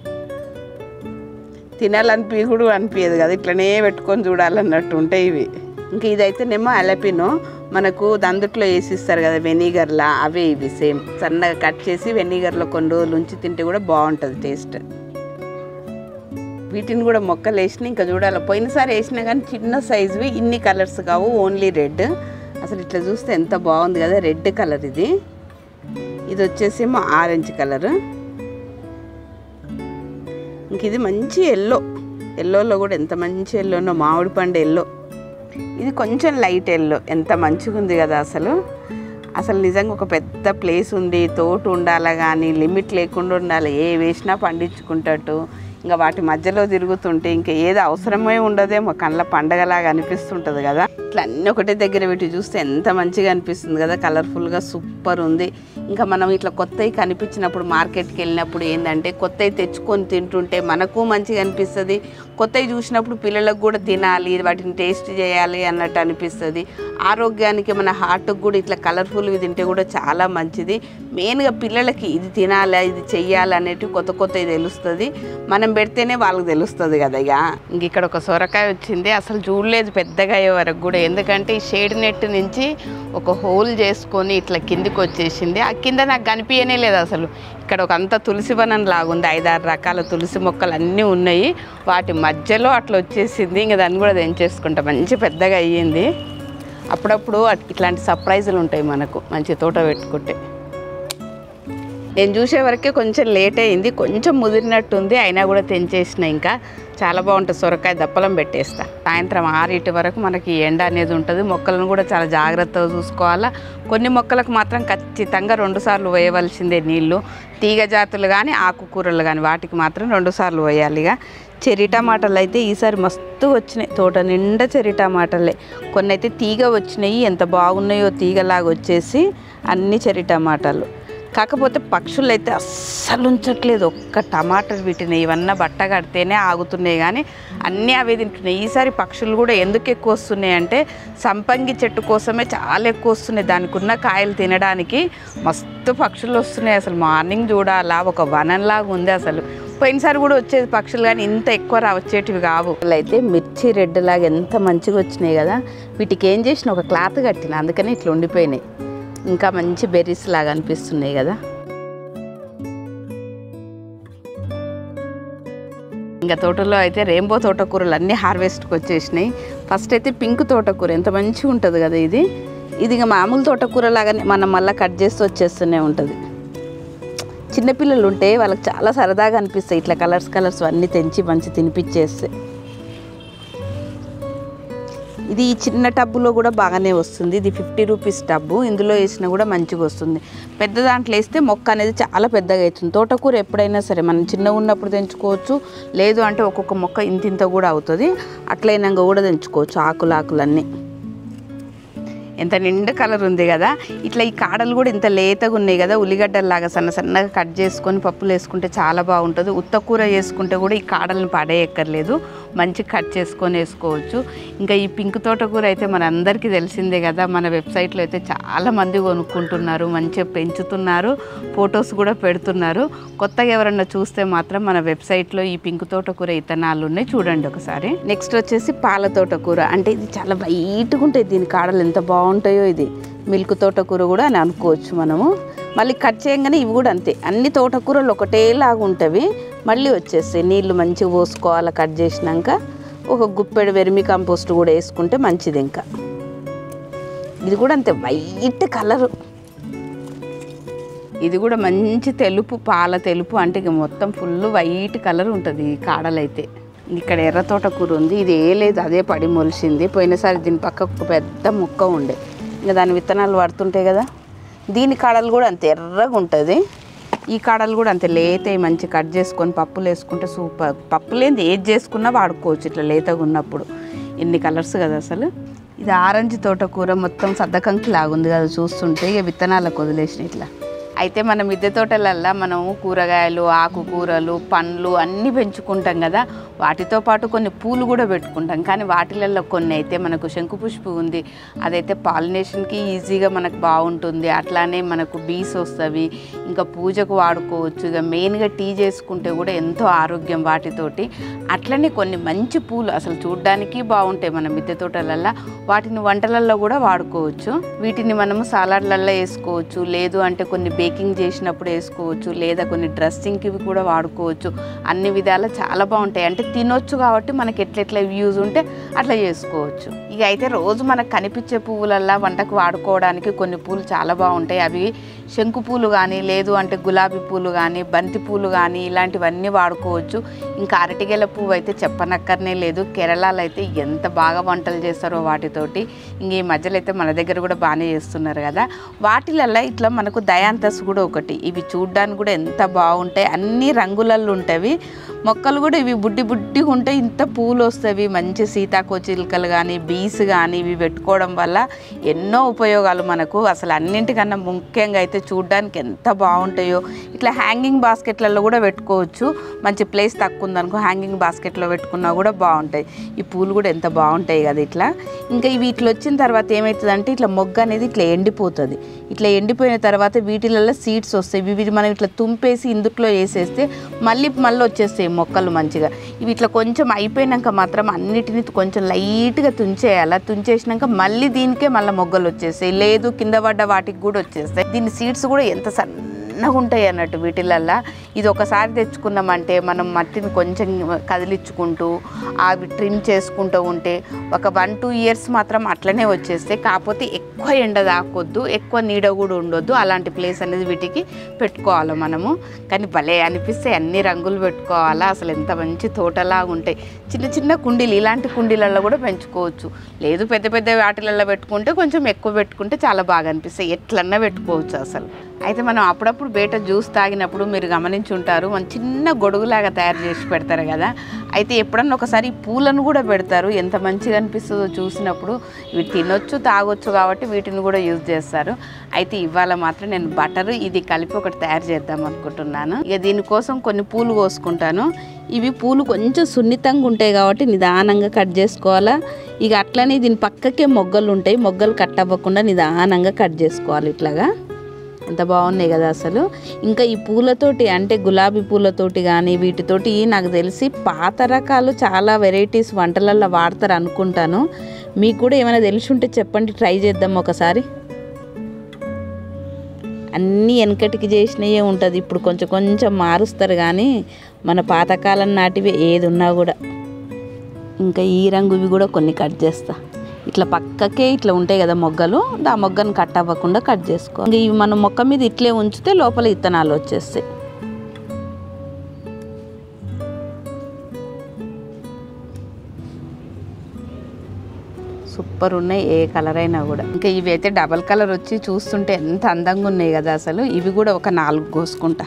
అనిపించదు కదా, ఇట్లనే పెట్టుకొని చూడాలన్నట్టు ఉంటాయి ఇవి. ఇంకా ఇదైతేనేమో అలపినో, మనకు దందుట్లో వేసిస్తారు కదా వెనిగర్లా, అవే ఇవి సేమ్. సన్నగా కట్ చేసి వెనిగర్లో కొన్ని రోజులు ఉంచి తింటే కూడా బాగుంటుంది టేస్ట్. వీటిని కూడా మొక్కలు వేసినా ఇంకా చూడాలి. పోయినసారి వేసినా కానీ చిన్న సైజువి, ఇన్ని కలర్స్ కావు, ఓన్లీ రెడ్. అసలు ఇట్లా చూస్తే ఎంత బాగుంది కదా, రెడ్ కలర్ ఇది. ఇది వచ్చేసేమో ఆరెంజ్ కలర్. ఇంక ఇది మంచి ఎల్లోలో కూడా ఎంత మంచి ఎల్లోనో, మామిడి పండు ఎల్లో. ఇది కొంచెం లైట్ ఎల్లో. ఎంత మంచిగా ఉంది కదా అసలు. నిజంగా ఒక పెద్ద ప్లేస్ ఉంది, తోట ఉండాలి కానీ లిమిట్ లేకుండా ఉండాలి. ఏ వేసినా పండించుకుంటట్టు. ఇంకా వాటి మధ్యలో తిరుగుతుంటే ఇంకా ఏది అవసరమే ఉండదేమో, కళ్ళ పండగలాగా అనిపిస్తుంటుంది కదా. ఇట్లా అన్నీ ఒకటే దగ్గర పెట్టి చూస్తే ఎంత మంచిగా అనిపిస్తుంది కదా, కలర్ఫుల్గా సూపర్ ఉంది. ఇంకా మనం ఇట్లా కొత్తవి కనిపించినప్పుడు మార్కెట్కి వెళ్ళినప్పుడు ఏంటంటే కొత్తవి తెచ్చుకొని తింటుంటే మనకు మంచిగా అనిపిస్తుంది, కొత్తవి చూసినప్పుడు పిల్లలకు కూడా తినాలి, వాటిని టేస్ట్ చేయాలి అన్నట్టు అనిపిస్తుంది. ఆరోగ్యానికి మన హార్ట్కి కూడా ఇట్లా కలర్ఫుల్వి తింటే కూడా చాలా మంచిది. మెయిన్గా పిల్లలకి ఇది తినాలి ఇది చెయ్యాలి అనేటివి కొత్త కొత్తవి తెలుస్తుంది, మనం పెడితేనే వాళ్ళకి తెలుస్తుంది కదా. ఇంక ఇక్కడ ఒక సొరకాయ వచ్చింది, అసలు చూడలేదు పెద్దగా అయ్యే వరకు కూడా, ఎందుకంటే ఈ షేడ్ నెట్ నుంచి ఒక హోల్ చేసుకొని ఇట్లా కిందికి వచ్చేసింది. ఆ కింద నాకు కనిపించనే లేదు అసలు. ఇక్కడ ఒక అంత తులసి వనం లాగుంది, 5-6 రకాల తులసి మొక్కలు అన్నీ ఉన్నాయి, వాటి మధ్యలో అట్లా వచ్చేసింది. ఇంకా దాన్ని కూడా తెంచేసుకుంటా, మంచి పెద్దగా అయ్యింది. అప్పుడప్పుడు ఇట్లాంటి సర్ప్రైజులు ఉంటాయి మనకు మంచి తోట పెట్టుకుంటే. నేను చూసే వరకే కొంచెం లేట్ అయింది, కొంచెం ముదిరినట్టుంది, అయినా కూడా తెంచేసిన. ఇంకా చాలా బాగుంటుంది సొరకాయ, దప్పలం పెట్టేస్తా. సాయంత్రం 6 వరకు మనకి ఎండ అనేది ఉంటుంది. మొక్కలను కూడా చాలా జాగ్రత్తగా చూసుకోవాలా. కొన్ని మొక్కలకు మాత్రం ఖచ్చితంగా 2 సార్లు వేయవలసిందే నీళ్ళు. తీగ జాతులు కానీ ఆకుకూరలు కానీ వాటికి మాత్రం 2 సార్లు వేయాలిగా. చెర్రీ టమాటాలు అయితే ఈసారి మస్తు వచ్చినాయి, తోట నిండా చెర్రీ టమాటాలే. కొన్ని అయితే తీగ వచ్చినాయి, ఎంత బాగున్నాయో తీగలాగా వచ్చేసి అన్ని చెర్రీ టమాటాలు. కాకపోతే పక్షులు అయితే అస్సలు ఉంచట్లేదు, ఒక్క టమాటాలు వీటిని ఇవన్నీ బట్ట కడితేనే ఆగుతున్నాయి కానీ అన్నీ అవే తింటున్నాయి. ఈసారి పక్షులు కూడా ఎందుకు ఎక్కువ వస్తున్నాయి అంటే సంపంగి చెట్టు కోసమే చాలా ఎక్కువ వస్తున్నాయి, దానికి ఉన్న కాయలు తినడానికి మస్తు పక్షులు వస్తున్నాయి. అసలు మార్నింగ్ చూడాలా, ఒక వనంలాగా ఉంది అసలు. పోయినసారి కూడా వచ్చేది పక్షులు కానీ ఇంత ఎక్కువ వచ్చేటివి కావు. అయితే మిర్చి రెడ్ లాగా ఎంత మంచిగా వచ్చినాయి కదా. వీటికి ఏం చేసిన ఒక క్లాత్ కట్టిన, అందుకని ఇట్లా ఉండిపోయినాయి. ఇంకా మంచి బెర్రీస్ లాగా అనిపిస్తున్నాయి కదా. ఇంకా తోటలో అయితే రెయిన్బో తోటకూరలు అన్నీ హార్వెస్ట్కి వచ్చేసినాయి. ఫస్ట్ అయితే పింక్ తోటకూర ఎంత మంచిగా ఉంటుంది కదా. ఇది ఇంకా మామూలు తోటకూర లాగానే మనం మళ్ళీ కట్ చేస్తూ వచ్చేస్తూనే ఉంటుంది. చిన్నపిల్లలు ఉంటే వాళ్ళకి చాలా సరదాగా అనిపిస్తాయి ఇట్లా కలర్స్ అన్నీ తెంచి మంచి తినిపించేస్తే. ఇది ఈ చిన్న టబ్బులో కూడా బాగానే వస్తుంది, ఇది 50 రూపీస్ టబ్బు, ఇందులో వేసినా కూడా మంచిగా వస్తుంది. పెద్ద దాంట్లో వేస్తే మొక్క అనేది చాలా పెద్దగా అవుతుంది. తోటకూర ఎప్పుడైనా సరే మనం చిన్నగా ఉన్నప్పుడు తెంచుకోవచ్చు, లేదు అంటే ఒక్కొక్క మొక్క ఇంత కూడా అవుతుంది, అట్లయినాక కూడా తెంచుకోవచ్చు. ఆకులన్నీ ఎంత నిండా కలర్ ఉంది కదా. ఇట్లా ఈ కాడలు కూడా ఇంత లేతగా ఉన్నాయి కదా, ఉల్లిగడ్డల్లాగా సన్నగా కట్ చేసుకొని పప్పులు వేసుకుంటే చాలా బాగుంటుంది. ఉత్త కూర చేసుకుంటే కూడా ఈ కాడలను పడేయక్కర్లేదు, మంచి కట్ చేసుకొని వేసుకోవచ్చు. ఇంకా ఈ పింక్ తోటకూర అయితే మన అందరికీ తెలిసిందే కదా, మన వెబ్సైట్లో అయితే చాలామంది కొనుక్కుంటున్నారు, మంచిగా పెంచుతున్నారు, ఫొటోస్ కూడా పెడుతున్నారు. కొత్తగా ఎవరన్నా చూస్తే మాత్రం మన వెబ్సైట్లో ఈ పింక్ తోటకూర ఇత్తనాలు ఉన్నాయి, చూడండి ఒకసారి. నెక్స్ట్ వచ్చేసి పాల తోటకూర, అంటే ఇది చాలా వైట్గా ఉంటాయి, దీని కాడలు ఎంత బాగుంటాయో. ఇది మిల్క్ తోటకూర కూడా అని అనుకోవచ్చు మనము. మళ్ళీ కట్ చేయగానే ఇవి కూడా అంతే, అన్ని తోటకూరలు ఒకటేలాగా ఉంటవి, మళ్ళీ వచ్చేస్తాయి. నీళ్ళు మంచిగా పోసుకోవాలి కట్ చేసినాక. ఒక గుప్పెడు వెర్మి కంపోస్ట్ కూడా వేసుకుంటే మంచిది. ఇంకా ఇది కూడా అంతే వైట్ కలరు, ఇది కూడా మంచి తెలుపు, పాల తెలుపు, అంటే ఇక మొత్తం ఫుల్ వైట్ కలర్ ఉంటుంది ఈ కాడలైతే. ఇక్కడ ఎర్ర తోటకూర ఉంది, ఇది ఏ లేదు అదే పడి మొలిసింది. పోయినసారి దీని పక్కకు ఒక పెద్ద ముక్క ఉండే, ఇంకా దాని విత్తనాలు పడుతుంటాయి కదా. దీని కాడలు కూడా అంతే ఎర్రగా ఉంటుంది, ఈ కాడలు కూడా అంతే లేతవి, మంచి కట్ చేసుకొని పప్పులు వేసుకుంటే సూపర్. పప్పులేంది ఏది చేసుకున్నా వాడుకోవచ్చు ఇట్లా లేతగా ఉన్నప్పుడు. ఎన్ని కలర్స్ కదా అసలు. ఇది ఆరెంజ్ తోటకూర, మొత్తం సద్దకంకి లాగుంది కదా చూస్తుంటే, ఇక విత్తనాలకు వదిలేసిన ఇట్లా. అయితే మన మిద్దె తోటలల్లో మనము కూరగాయలు, ఆకుకూరలు, పండ్లు అన్నీ పెంచుకుంటాం కదా, వాటితో పాటు కొన్ని పూలు కూడా పెట్టుకుంటాం. కానీ వాటిలలో కొన్ని అయితే మనకు శంకుపుష్పి ఉంది, అదైతే పాలినేషన్కి ఈజీగా మనకు బాగుంటుంది. అట్లానే మనకు బీస్ వస్తుంది, ఇంకా పూజకు వాడుకోవచ్చు. ఇక మెయిన్గా టీ చేసుకుంటే కూడా ఎంతో ఆరోగ్యం వాటితోటి. అట్లనే కొన్ని మంచి పూలు అసలు చూడడానికి బాగుంటాయి మన మిద్దె తోటలల్లో, వాటిని వంటలల్లో కూడా వాడుకోవచ్చు. వీటిని మనము సలాడ్లల్లో వేసుకోవచ్చు, లేదు అంటే కొన్ని బేకింగ్ చేసినప్పుడు వేసుకోవచ్చు, లేదా కొన్ని డ్రెస్సింగ్కి కూడా వాడుకోవచ్చు. అన్ని విధాలు చాలా బాగుంటాయి, అంటే తినొచ్చు కాబట్టి మనకి ఎట్లెట్లా యూజ్ ఉంటే అట్లా చేసుకోవచ్చు. ఇక అయితే రోజు మనకు కనిపించే పువ్వులల్లా వంటకు వాడుకోవడానికి కొన్ని పూలు చాలా బాగుంటాయి. అవి శంకు పూలు కానీ, లేదు అంటే గులాబీ పూలు కానీ, బంతి పూలు కానీ, ఇలాంటివన్నీ వాడుకోవచ్చు. ఇంకా అరటిగెల పువ్వు అయితే చెప్పనక్కర్నే లేదు, కేరళలో అయితే ఎంత బాగా వంటలు చేస్తారో వాటితోటి. ఇంక ఈ మధ్యలో అయితే మన దగ్గర కూడా బాగానే చేస్తున్నారు కదా. వాటిలల్లో ఇట్లా మనకు దయాంతస్ క్యాంబస్ కూడా ఒకటి. ఇవి చూడ్డానికి కూడా ఎంత బాగుంటాయి, అన్ని రంగులలో ఉంటాయి. మొక్కలు కూడా ఇవి బుడ్డి బుడ్డిగా ఉంటాయి, ఇంత పూలు వస్తాయి. మంచి సీతాకోచిలుకలు కానీ బీస్ కానీ ఇవి పెట్టుకోవడం వల్ల ఎన్నో ఉపయోగాలు మనకు. అసలు అన్నింటికన్నా ముఖ్యంగా అయితే చూడ్డానికి ఎంత బాగుంటాయో. ఇట్లా హ్యాంగింగ్ బాస్కెట్లలో కూడా పెట్టుకోవచ్చు, మంచి ప్లేస్ తక్కువ ఉందనుకో హ్యాంగింగ్ బాస్కెట్లో పెట్టుకున్నా కూడా బాగుంటాయి. ఈ పూలు కూడా ఎంత బాగుంటాయి కదా ఇట్లా. ఇంకా ఇవి ఇట్లా వచ్చిన తర్వాత ఏమవుతుందంటే ఇట్లా మొగ్గ అనేది ఇట్లా ఎండిపోతుంది. ఇట్లా ఎండిపోయిన తర్వాత వీటిలలో సీడ్స్ వస్తాయి. ఇవి మనం ఇట్లా తుంపేసి ఇందుట్లో వేసేస్తే మళ్ళీ వచ్చేస్తాయి మొక్కలు మంచిగా. ఇవి ఇట్లా కొంచెం అయిపోయినాక మాత్రం అన్నిటిని కొంచెం లైట్గా తుంచేయాలి. తుంచేసినాక మళ్ళీ దీనికే మళ్ళీ మొగ్గలు వచ్చేస్తాయి, లేదు కింద పడ్డ వాటికి కూడా వచ్చేస్తాయి. దీని సీడ్స్ కూడా ఎంత సన్నగా ఉంటాయి అన్నట్టు వీటిలల్లో. ఇది ఒకసారి తెచ్చుకున్నామంటే మనం మట్టిని కొంచెం కదిలించుకుంటూ అవి ట్రిమ్ చేసుకుంటూ ఉంటే ఒక 1-2 ఇయర్స్ మాత్రం అట్లనే వచ్చేస్తాయి. కాకపోతే ఎక్కువ ఎండ తాకొద్దు, ఎక్కువ నీడ కూడా ఉండొద్దు. అలాంటి ప్లేస్ అనేది వీటికి పెట్టుకోవాలి మనము. కానీ భలే అనిపిస్తే అన్ని రంగులు పెట్టుకోవాలా. అసలు ఎంత మంచి తోటలాగా ఉంటాయి. చిన్న చిన్న కుండీలు, ఇలాంటి కుండీలలో కూడా పెంచుకోవచ్చు. లేదు పెద్ద పెద్ద వాటిలలో పెట్టుకుంటే కొంచెం ఎక్కువ పెట్టుకుంటే చాలా బాగా అనిపిస్తాయి. ఎట్లన్నా పెట్టుకోవచ్చు అసలు. అయితే మనం అప్పుడప్పుడు బయట జ్యూస్ తాగినప్పుడు మీరు గమనించి ఉంటారు, మన చిన్న గొడుగులాగా తయారు చేసి పెడతారు కదా. అయితే ఎప్పుడన్నా ఒకసారి పూలను కూడా పెడతారు, ఎంత మంచిగా అనిపిస్తుందో చూసినప్పుడు. ఇవి తినొచ్చు తాగొచ్చు కాబట్టి వీటిని కూడా యూజ్ చేస్తారు. అయితే ఇవాళ మాత్రం నేను బటర్ ఇది కలిపి ఒకటి తయారు చేద్దాం అనుకుంటున్నాను. ఇక దీనికోసం కొన్ని పూలు కోసుకుంటాను. ఇవి పూలు కొంచెం సున్నితంగా ఉంటాయి కాబట్టి నిదానంగా కట్ చేసుకోవాలా. ఇక అట్లనే దీని పక్కకే మొగ్గలు ఉంటాయి, మొగ్గలు కట్ అవ్వకుండా నిదానంగా కట్ చేసుకోవాలి. ఇట్లాగా ఎంత బాగున్నాయి కదా అసలు. ఇంకా ఈ పూలతోటి అంటే గులాబీ పూలతోటి కానీ వీటితోటి నాకు తెలిసి పాత రకాలు చాలా వెరైటీస్ వంటలల్లో వాడతారు అనుకుంటాను. మీకు కూడా ఏమైనా తెలిసి ఉంటే చెప్పండి, ట్రై చేద్దాం ఒకసారి. అన్నీ వెనకటికి చేసినవే ఉంటుంది, ఇప్పుడు కొంచెం కొంచెం మారుస్తారు కానీ మన పాతకాలం నాటివి ఏది ఉన్నా కూడా. ఇంకా ఈ రంగువి కూడా కొన్ని కట్ చేస్తా. ఇట్లా పక్కకే ఇట్లా ఉంటాయి కదా మొగ్గలు, ఆ మొగ్గను కట్ అవ్వకుండా కట్ చేసుకో. ఇంకా ఇవి మనం మొక్క మీద ఇట్లే ఉంచితే లోపల ఇత్తనాలు వచ్చేస్తాయి. సూపర్ ఉన్నాయి ఏ కలర్ అయినా కూడా. ఇంకా ఇవి అయితే డబల్ కలర్ వచ్చి చూస్తుంటే ఎంత అందంగా ఉన్నాయి కదా అసలు. ఇవి కూడా ఒక 4 కోసుకుంటా.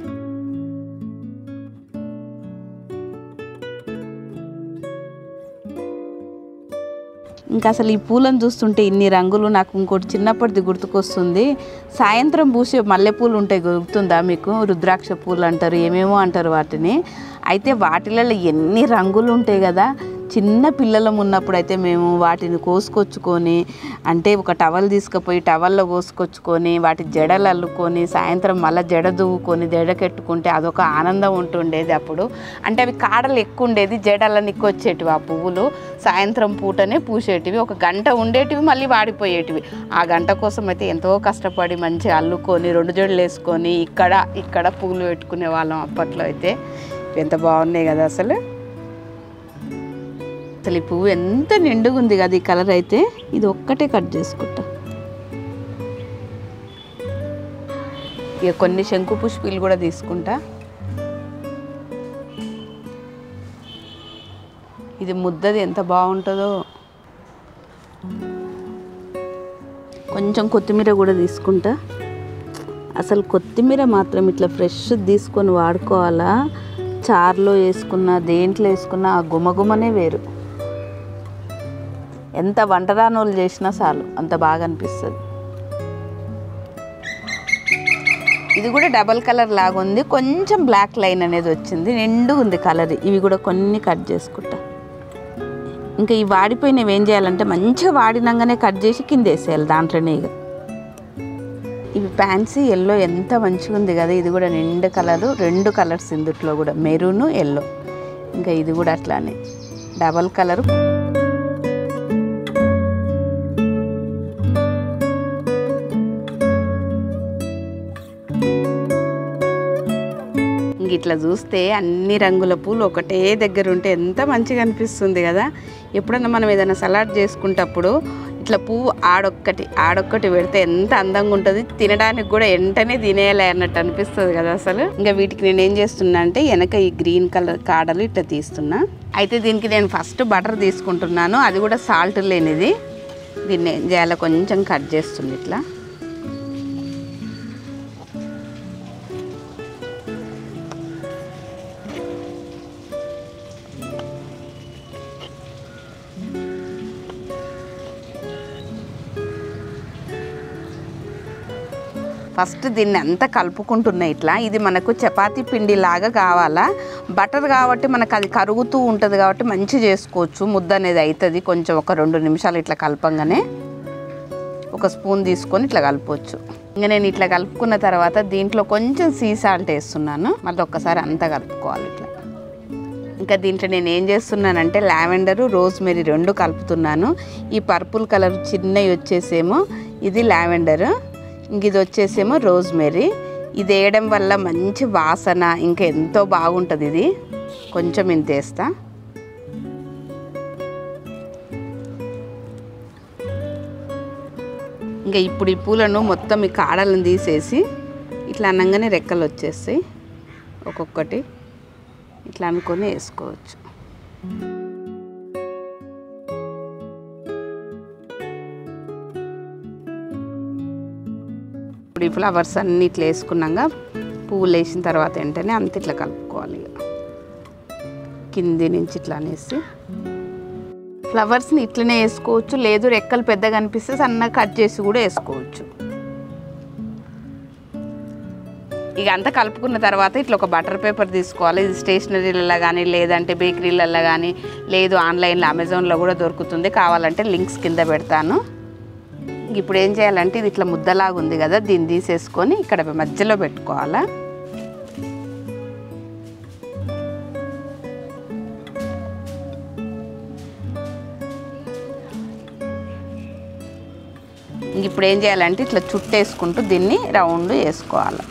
ఇంకా అసలు ఈ పూలను చూస్తుంటే ఇన్ని రంగులు నాకు ఇంకోటి చిన్నప్పటిది గుర్తుకొస్తుంది. సాయంత్రం పూసే మల్లెపూలు ఉంటాయి, గుర్తుందా మీకు? రుద్రాక్ష పూలు అంటారు, ఏమేమో అంటారు వాటిని. అయితే వాటిలలో ఎన్ని రంగులు ఉంటాయి కదా. చిన్న పిల్లలం ఉన్నప్పుడు అయితే మేము వాటిని కోసుకొచ్చుకొని, అంటే ఒక టవల్ తీసుకుపోయి టవల్లో కోసుకొచ్చుకొని వాటి జడలు అల్లుకొని సాయంత్రం మళ్ళీ జడ దువ్వుకొని జడకెట్టుకుంటే అదొక ఆనందం ఉంటుండేది అప్పుడు. అంటే అవి కాడలు ఎక్కువ ఉండేది, జడల నిక్కొచ్చేటివి. ఆ పువ్వులు సాయంత్రం పూటనే పూసేటివి, 1 గంట ఉండేటివి, మళ్ళీ వాడిపోయేటివి. ఆ గంట కోసం అయితే ఎంతో కష్టపడి మంచిగా అల్లుకొని 2 జడలు వేసుకొని ఇక్కడ పూలు పెట్టుకునే వాళ్ళం అప్పట్లో. అయితే ఎంత బాగున్నాయి కదా అసలు. అసలు ఈ పువ్వు ఎంత నిండుగా ఉంది కదా. ఈ కలర్ అయితే ఇది ఒక్కటే కట్ చేసుకుంటా. ఇక కొన్ని శంకు పుష్పీలు కూడా తీసుకుంటా. ఇది ముద్దది ఎంత బాగుంటుందో. కొంచెం కొత్తిమీర కూడా తీసుకుంటా. అసలు కొత్తిమీర మాత్రం ఇట్లా ఫ్రెష్ తీసుకొని వాడుకోవాలా. చారులో వేసుకున్నా దేంట్లో వేసుకున్నా ఆ గుమగుమనే వేరు. ఎంత వంటరానోళ్ళు చేసినా చాలు అంత బాగా అనిపిస్తుంది. ఇది కూడా డబల్ కలర్ లాగా ఉంది, కొంచెం బ్లాక్ లైన్ అనేది వచ్చింది, నిండుగా ఉంది కలర్. ఇవి కూడా కొన్ని కట్ చేసుకుంటా. ఇంకా ఈ వాడిపోయినవి ఏం చేయాలంటే మంచిగా వాడినాగానే కట్ చేసి కింద వేసేయాలి దాంట్లోనే. ఇక ఇవి ఫ్యాన్సీ ఎల్లో ఎంత మంచిగా ఉంది కదా. ఇది కూడా నిండు కలరు, 2 కలర్స్ ఇందుట్లో కూడా, మెరూను ఎల్లో. ఇంకా ఇది కూడా అట్లానే డబల్ కలరు. ఇట్లా చూస్తే అన్ని రంగుల పూలు ఒకటే దగ్గర ఉంటే ఎంత మంచిగా అనిపిస్తుంది కదా. ఎప్పుడన్నా మనం ఏదైనా సలాడ్ చేసుకుంటప్పుడు ఇట్లా పువ్వు ఆడొక్కటి పెడితే ఎంత అందంగా ఉంటుంది. తినడానికి కూడా వెంటనే తినేయాలి అన్నట్టు అనిపిస్తుంది కదా అసలు. ఇంకా వీటికి నేను ఏం చేస్తున్నా అంటే వెనక ఈ గ్రీన్ కలర్ కాడలు ఇట్లా తీస్తున్నా. అయితే దీనికి నేను ఫస్ట్ బటర్ తీసుకుంటున్నాను, అది కూడా సాల్ట్ లేనిది. దీన్ని ఏం చేయాలి, కొంచెం కట్ చేస్తుంది ఇట్లా. ఫస్ట్ దీన్ని అంతా కలుపుకుంటున్నా ఇట్లా. ఇది మనకు చపాతీ పిండి లాగా కావాలా. బటర్ కాబట్టి మనకు అది కరుగుతూ ఉంటుంది కాబట్టి మంచి చేసుకోవచ్చు. ముద్ద అనేది అవుతుంది. కొంచెం ఒక 2 నిమిషాలు ఇట్లా కలపంగానే ఒక స్పూన్ తీసుకొని ఇట్లా కలపవచ్చు. ఇంకా నేను ఇట్లా కలుపుకున్న తర్వాత దీంట్లో కొంచెం సీ సాల్ట్ వేస్తున్నాను. మళ్ళీ ఒక్కసారి అంతా కలుపుకోవాలి ఇట్లా. ఇంకా దీంట్లో నేను ఏం చేస్తున్నానంటే లావెండరు రోజ్మెరీ 2 కలుపుతున్నాను. ఈ పర్పుల్ కలర్ చిన్నవి వచ్చేసేమో ఇది లావెండరు, ఇంక ఇది వచ్చేసేమో రోజ్మెరీ. ఇది వేయడం వల్ల మంచి వాసన ఇంకా ఎంతో బాగుంటుంది. ఇది కొంచెం ఇంత వేస్తా. ఇంకా ఇప్పుడు ఈ పూలను మొత్తం ఈ కాడలను తీసేసి ఇట్లా అనగానే రెక్కలు వచ్చేస్తాయి. ఒక్కొక్కటి ఇట్లా అనుకొని వేసుకోవచ్చు. ఇప్పుడు ఈ ఫ్లవర్స్ అన్నీ ఇట్లా వేసుకున్నాక పువ్వులు వేసిన తర్వాత వెంటనే అంత ఇట్లా కలుపుకోవాలి. కింది నుంచి ఇట్లా అనేసి ఫ్లవర్స్ని ఇట్లనే వేసుకోవచ్చు. లేదు రెక్కలు పెద్దగా అనిపిస్తే సన్నగా కట్ చేసి కూడా వేసుకోవచ్చు. ఇక అంతా కలుపుకున్న తర్వాత ఇట్లా ఒక బటర్ పేపర్ తీసుకోవాలి. ఇది స్టేషనరీలలో కానీ లేదంటే బేకరీలలో కానీ లేదు ఆన్లైన్లో అమెజాన్లో కూడా దొరుకుతుంది. కావాలంటే లింక్స్ కింద పెడతాను. ఇప్పుడు ఏం చేయాలంటే ఇది ఇట్లా ముద్దలాగా ఉంది కదా, దీన్ని తీసేసుకొని ఇక్కడ మధ్యలో పెట్టుకోవాలా. ఇప్పుడు ఏం చేయాలంటే ఇట్లా చుట్టేసుకుంటూ దీన్ని రౌండ్ వేసుకోవాలి.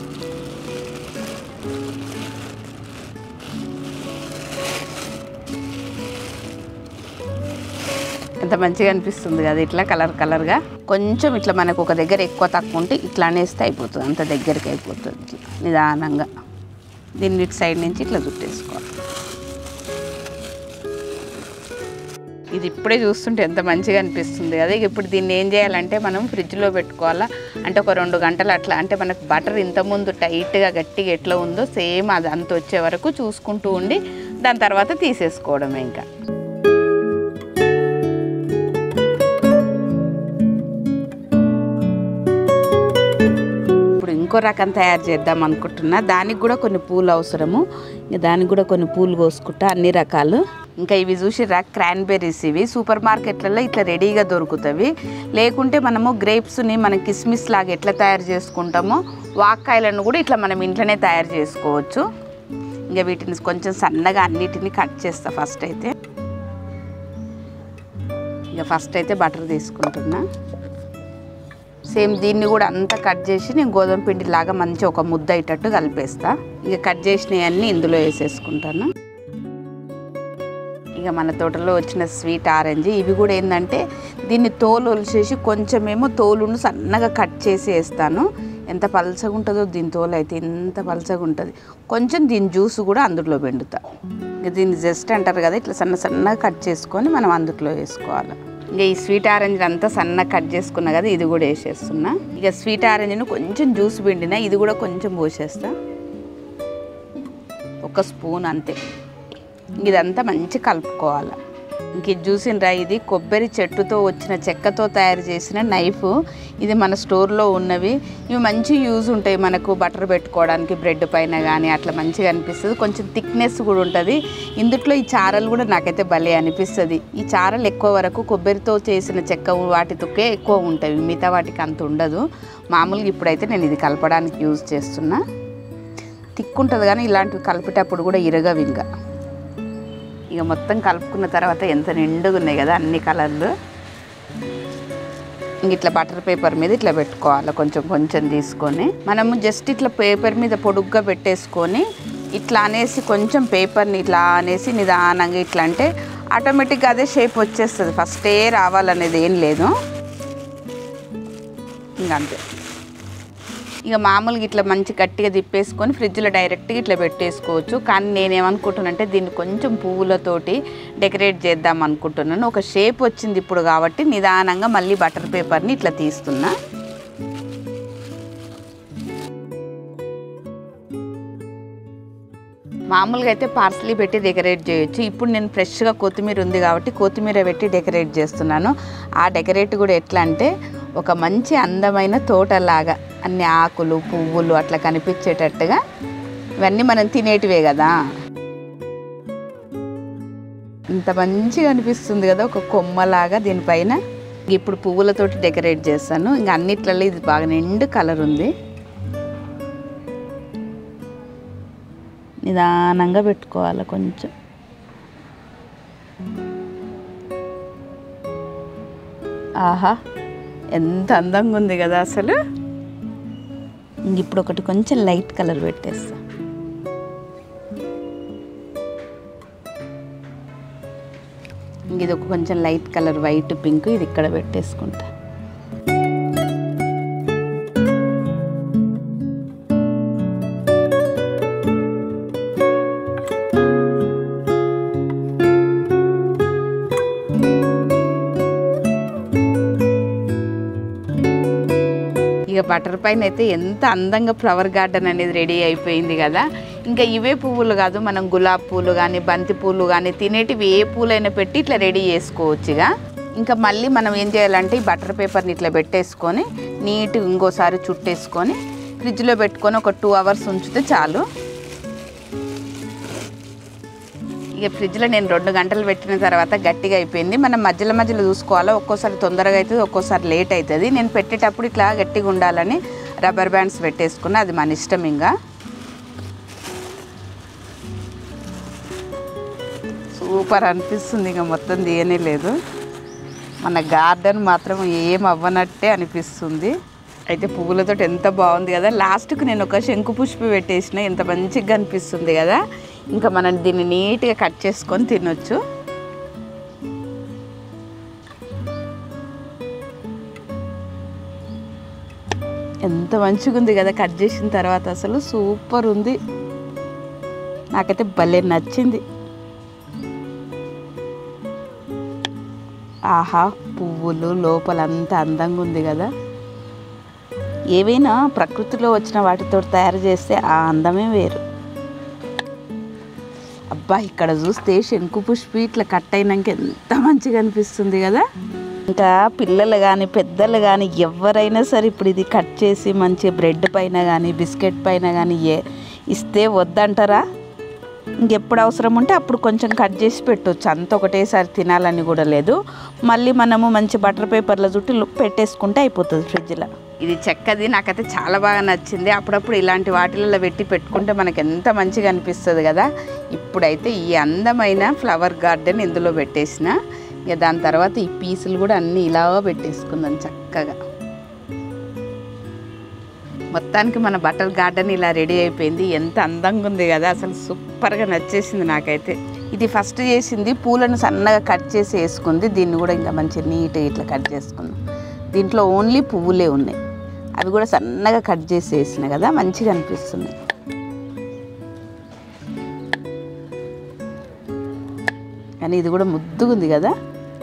ఎంత మంచిగా అనిపిస్తుంది కదా ఇట్లా కలర్ కలర్గా. కొంచెం ఇట్లా మనకు ఒక దగ్గర ఎక్కువ తక్కువ ఉంటే ఇట్లా అనేస్తే అయిపోతుంది. అంత దగ్గరికి అయిపోతుంది. ఇట్లా నిదానంగా దీన్ని ఇటు సైడ్ నుంచి ఇట్లా చుట్టేసుకోవాలి. ఇది ఇప్పుడే చూస్తుంటే ఎంత మంచిగా అనిపిస్తుంది కదా. ఇప్పుడు దీన్ని ఏం చేయాలంటే మనం ఫ్రిడ్జ్లో పెట్టుకోవాలా. అంటే ఒక 2 గంటలు అట్లా. అంటే మనకు బటర్ ఇంతకుముందు టైట్గా గట్టిగా ఎట్లా ఉందో సేమ్ అది అంత వచ్చే వరకు చూసుకుంటూ ఉండి దాని తర్వాత తీసేసుకోవడమే. ఇంకా ఇప్పుడు ఇంకో రకం తయారు చేద్దాం అనుకుంటున్నా. దానికి కూడా కొన్ని పూలు అవసరము. దానికి కూడా కొన్ని పూలు కోసుకుంటా అన్ని రకాలు. ఇంకా ఇవి చూసిరా క్రాన్బెర్రీస్. ఇవి సూపర్ మార్కెట్లలో ఇట్లా రెడీగా దొరుకుతాయి. లేకుంటే మనము గ్రేప్స్ని మనం కిస్మిస్ లాగా ఎట్లా తయారు చేసుకుంటామో వాక్కాయలను కూడా ఇట్లా మనం ఇంట్లోనే తయారు చేసుకోవచ్చు. ఇంకా వీటిని కొంచెం సన్నగా అన్నిటిని కట్ చేస్తా. ఫస్ట్ అయితే బటర్ తీసుకుంటున్నా. సేమ్ దీన్ని కూడా అంతా కట్ చేసి నేను గోధుమ పిండి లాగా మంచి ఒక ముద్ద అయ్యేటట్టు కలిపేస్తా. ఇక కట్ చేసినవన్నీ ఇందులో వేసేసుకుంటాను. ఇక మన తోటలో వచ్చిన స్వీట్ ఆరెంజ్. ఇవి కూడా ఏంటంటే దీన్ని తోలు ఒలిచేసి కొంచెమేమో తోలును సన్నగా కట్ చేసి వేస్తాను. ఎంత పలసగా ఉంటుందో దీని తోలు అయితే ఎంత పలసగా ఉంటుంది. కొంచెం దీని జ్యూస్ కూడా అందులో పిండుతా. ఇక దీన్ని జస్ట్ అంటారు కదా ఇట్లా సన్నగా కట్ చేసుకొని మనం అందులో వేసుకోవాలి. ఇక ఈ స్వీట్ ఆరెంజ్ అంతా సన్నగా కట్ చేసుకున్నా కదా, ఇది కూడా వేసేస్తున్నా. ఇక స్వీట్ ఆరెంజ్ను కొంచెం జ్యూస్ పిండినా ఇది కూడా కొంచెం పోసేస్తా. 1 స్పూన్ అంతే. ఇదంతా మంచి కలుపుకోవాలి. ఇంక ఇది చూసినరా, ఇది కొబ్బరి చెట్టుతో వచ్చిన చెక్కతో తయారు చేసిన నైఫ్. ఇది మన స్టోర్లో ఉన్నవి. ఇవి మంచి యూజ్ ఉంటాయి మనకు బటర్ పెట్టుకోవడానికి బ్రెడ్ పైన కానీ అట్లా మంచిగా అనిపిస్తుంది. కొంచెం థిక్నెస్ కూడా ఉంటుంది. ఇందుట్లో ఈ చారలు కూడా నాకైతే భలే అనిపిస్తుంది. ఈ చారలు ఎక్కువ వరకు కొబ్బరితో చేసిన చెక్క వాటితోకే ఎక్కువ ఉంటాయి. మిగతా వాటికి అంత ఉండదు. మామూలుగా ఇప్పుడైతే నేను ఇది కలపడానికి యూజ్ చేస్తున్నా. థిక్ ఉంటుంది కానీ ఇలాంటివి కలిపేటప్పుడు కూడా ఇరగవి. ఇక మొత్తం కలుపుకున్న తర్వాత ఎంత నిండుగా ఉన్నాయి కదా అన్ని కలర్లు. ఇంక ఇట్లా బటర్ పేపర్ మీద ఇట్లా పెట్టుకోవాలి. కొంచెం తీసుకొని మనము జస్ట్ ఇట్లా పేపర్ మీద పొడుగ్గా పెట్టేసుకొని ఇట్లా అనేసి కొంచెం పేపర్ని ఇట్లా అనేసి నిదానంగా ఇట్లా అంటే ఆటోమేటిక్గా అదే షేప్ వచ్చేస్తుంది. ఫస్టే రావాలనేది ఏం లేదు. ఇంకంతే. ఇక మామూలుగా ఇట్లా మంచి గట్టిగా తిప్పేసుకొని ఫ్రిడ్జ్లో డైరెక్ట్గా ఇట్లా పెట్టేసుకోవచ్చు. కానీ నేనేమనుకుంటున్నానంటే దీన్ని కొంచెం పువ్వులతోటి డెకరేట్ చేద్దాం అనుకుంటున్నాను. ఒక షేప్ వచ్చింది ఇప్పుడు కాబట్టి నిదానంగా మళ్ళీ బటర్ పేపర్ని ఇట్లా తీస్తున్నా. మామూలుగా అయితే పార్స్లీ పెట్టి డెకరేట్ చేయొచ్చు. ఇప్పుడు నేను ఫ్రెష్గా కొత్తిమీర ఉంది కాబట్టి కొత్తిమీర పెట్టి డెకరేట్ చేస్తున్నాను. ఆ డెకరేట్ కూడా ఎట్లా అంటే ఒక మంచి అందమైన తోటలాగా అన్ని ఆకులు పువ్వులు అట్లా కనిపించేటట్టుగా. ఇవన్నీ మనం తినేటివే కదా. ఇంత మంచిగా అనిపిస్తుంది కదా ఒక కొమ్మలాగా దీనిపైన. ఇప్పుడు పువ్వులతోటి డెకరేట్ చేస్తాను. ఇంకా అన్నిట్లలో ఇది బాగా నిండు కలర్ ఉంది. నిదానంగా పెట్టుకోవాలి కొంచెం. ఆహా ఎంత అందంగా ఉంది కదా అసలు. ఇప్పుడు ఒకటి కొంచెం లైట్ కలర్ పెట్టేస్తా. ఇది ఒక కొంచెం లైట్ కలర్ వైట్ పింక్ ఇది ఇక్కడ పెట్టేసుకుంటా. ఇక బటర్ పైన అయితే ఎంత అందంగా ఫ్లవర్ గార్డెన్ అనేది రెడీ అయిపోయింది కదా. ఇంకా ఇవే పువ్వులు కాదు, మనం గులాబీ పూలు కానీ బంతి పూలు కానీ తినేటివి ఏ పూలైనా పెట్టి ఇట్లా రెడీ చేసుకోవచ్చుగా. ఇంకా మళ్ళీ మనం ఏం చేయాలంటే ఈ బటర్ పేపర్ని ఇట్లా పెట్టేసుకొని నీట్గా ఇంకోసారి చుట్టేసుకొని ఫ్రిడ్జ్లో పెట్టుకొని ఒక 2 hours ఉంచితే చాలు. ఇక ఫ్రిడ్జ్లో నేను 2 గంటలు పెట్టిన తర్వాత గట్టిగా అయిపోయింది. మనం మధ్యలో మధ్యలో చూసుకోవాలా, ఒక్కోసారి తొందరగా అవుతుంది, ఒక్కోసారి లేట్ అవుతుంది. నేను పెట్టేటప్పుడు ఇట్లా గట్టిగా ఉండాలని రబ్బర్ బ్యాండ్స్ పెట్టేసుకున్నా. అది మన ఇష్టం. ఇంకా సూపర్ అనిపిస్తుంది. ఇంకా మొత్తం తీయనే లేదు. మన గార్డెన్ మాత్రం ఏం అవ్వనట్టే అనిపిస్తుంది. అయితే పువ్వులతో ఎంత బాగుంది కదా. లాస్ట్కి నేను ఒక శంకు పుష్పి పెట్టేసిన, ఎంత మంచిగా అనిపిస్తుంది కదా. ఇంకా మనం దీన్ని నీట్గా కట్ చేసుకొని తినొచ్చు. ఎంత మంచిగా ఉంది కదా కట్ చేసిన తర్వాత. అసలు సూపర్ ఉంది. నాకైతే భలే నచ్చింది. ఆహా పువ్వులు లోపలంతా అందంగా ఉంది కదా. ఏవైనా ప్రకృతిలో వచ్చిన వాటితో తయారు చేస్తే ఆ అందమే వేరు. అబ్బా ఇక్కడ చూస్తే శంకు పుష్పి ఇట్లా కట్ అయినాక ఎంత మంచిగా అనిపిస్తుంది కదా. ఇంకా పిల్లలు కానీ పెద్దలు కానీ ఎవరైనా సరే ఇప్పుడు ఇది కట్ చేసి మంచిగా బ్రెడ్ పైన కానీ బిస్కెట్ పైన కానీ ఇస్తే వద్దంటారా? ఇంకెప్పుడు అవసరం ఉంటే అప్పుడు కొంచెం కట్ చేసి పెట్టవచ్చు. అంత ఒకటేసారి తినాలని కూడా లేదు. మళ్ళీ మనము మంచి బటర్ పేపర్లో చుట్టి పెట్టేసుకుంటే అయిపోతుంది ఫ్రిడ్జ్లో. ఇది చెక్కది నాకైతే చాలా బాగా నచ్చింది. అప్పుడప్పుడు ఇలాంటి వాటిలలో పెట్టి పెట్టుకుంటే మనకు ఎంత మంచిగా అనిపిస్తుంది కదా. ఇప్పుడైతే ఈ అందమైన ఫ్లవర్ గార్డెన్ ఇందులో పెట్టేసిన. ఇక దాని తర్వాత ఈ పీసులు కూడా అన్నీ ఇలా పెట్టేసుకుందాం చక్కగా. మొత్తానికి మన బటర్ గార్డెన్ ఇలా రెడీ అయిపోయింది. ఎంత అందంగా ఉంది కదా. అసలు సూపర్గా నచ్చేసింది నాకైతే. ఇది ఫస్ట్ చేసింది పూలను సన్నగా కట్ చేసి వేసుకుంది. దీన్ని కూడా ఇంకా మంచి నీట్గా ఇట్లా కట్ చేసుకుందాం. దీంట్లో ఓన్లీ పువ్వులే ఉన్నాయి. అవి కూడా సన్నగా కట్ చేసి వేసిన కదా, మంచిగా అనిపిస్తుంది. కానీ ఇది కూడా ముద్దుగా ఉంది కదా.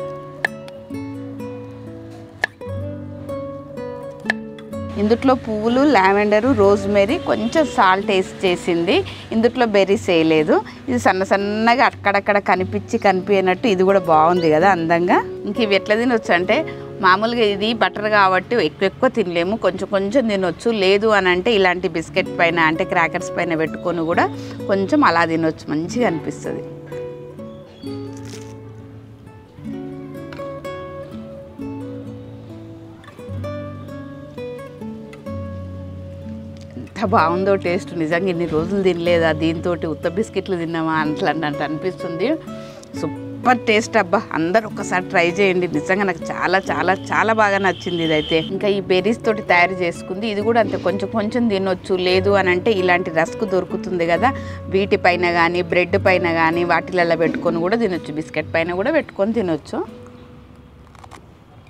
ఇందుట్లో పువ్వులు లావెండరు రోజ్మెరీ కొంచెం సాల్ట్ వేసి చేసింది. ఇందుట్లో బెర్రీస్ వేయలేదు. ఇది సన్న సన్నగా అక్కడక్కడ కనిపించినట్టు ఇది కూడా బాగుంది కదా అందంగా. ఇంక ఇవి ఎట్లా తినొచ్చు అంటే మామూలుగా ఇది బటర్ కాబట్టి ఎక్కువ తినలేము, కొంచెం కొంచెం తినొచ్చు. లేదు అని అంటే ఇలాంటి బిస్కెట్ పైన అంటే క్రాకర్స్ పైన పెట్టుకొని కూడా కొంచెం అలా తినొచ్చు, మంచిగా అనిపిస్తుంది. ఎంత బాగుందో టేస్ట్. నిజంగా ఇన్ని రోజులు తినలేదా దీంతో, ఉత్త బిస్కెట్లు తిన్నామా అట్లా అనిపిస్తుంది. సూపర్ టేస్ట్ అబ్బా. అందరూ ఒక్కసారి ట్రై చేయండి. నిజంగా నాకు చాలా చాలా చాలా బాగా నచ్చింది ఇదైతే. ఇంకా ఈ బెర్రీస్ తోటి తయారు చేసుకుంది. ఇది కూడా అంతే, కొంచెం కొంచెం తినొచ్చు. లేదు అని అంటే ఇలాంటి రస్క్ దొరుకుతుంది కదా, వీటిపైన కానీ బ్రెడ్ పైన కానీ వాటిలలో పెట్టుకొని కూడా తినొచ్చు. బిస్కెట్ పైన కూడా పెట్టుకొని తినొచ్చు.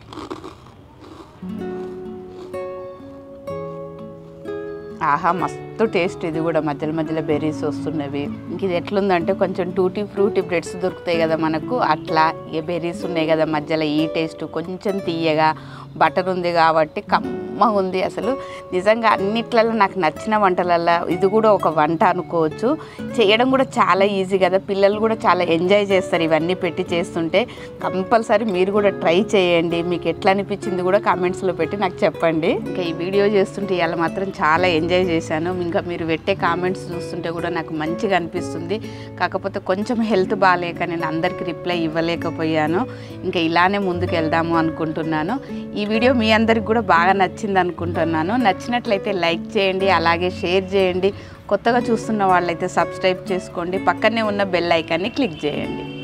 ఆహా మస్తు మస్తు టేస్ట్. ఇది కూడా మధ్యలో మధ్యలో బెర్రీస్ వస్తున్నవి. ఇంక ఇది ఎట్లుందంటే కొంచెం టూటీ ఫ్రూటీ బ్రెడ్స్ దొరుకుతాయి కదా మనకు, అట్లా ఇక బెర్రీస్ ఉన్నాయి కదా మధ్యలో, ఈ టేస్ట్ కొంచెం తీయగా బటర్ ఉంది కాబట్టి కమ్మగా ఉంది. అసలు నిజంగా అన్నిట్లలో నాకు నచ్చిన వంటలల్లో ఇది కూడా ఒక వంట అనుకోవచ్చు. చేయడం కూడా చాలా ఈజీ కదా, పిల్లలు కూడా చాలా ఎంజాయ్ చేస్తారు ఇవన్నీ పెట్టి చేస్తుంటే. కంపల్సరీ మీరు కూడా ట్రై చేయండి. మీకు ఎట్లా అనిపించింది కూడా కామెంట్స్లో పెట్టి నాకు చెప్పండి. ఇంకా ఈ వీడియో చేస్తుంటే ఇవాళ మాత్రం చాలా ఎంజాయ్ చేశాను. ఇంకా మీరు పెట్టే కామెంట్స్ చూస్తుంటే కూడా నాకు మంచిగా అనిపిస్తుంది. కాకపోతే కొంచెం హెల్త్ బాగాలేక నేను అందరికీ రిప్లై ఇవ్వలేకపోయాను. ఇంకా ఇలానే ముందుకు వెళ్దాము అనుకుంటున్నాను. ఈ వీడియో మీ అందరికి కూడా బాగా నచ్చింది అనుకుంటున్నాను. నచ్చినట్లయితే లైక్ చేయండి, అలాగే షేర్ చేయండి. కొత్తగా చూస్తున్న వాళ్ళైతే సబ్స్క్రైబ్ చేసుకోండి, పక్కనే ఉన్న బెల్ ఐకాన్ని క్లిక్ చేయండి.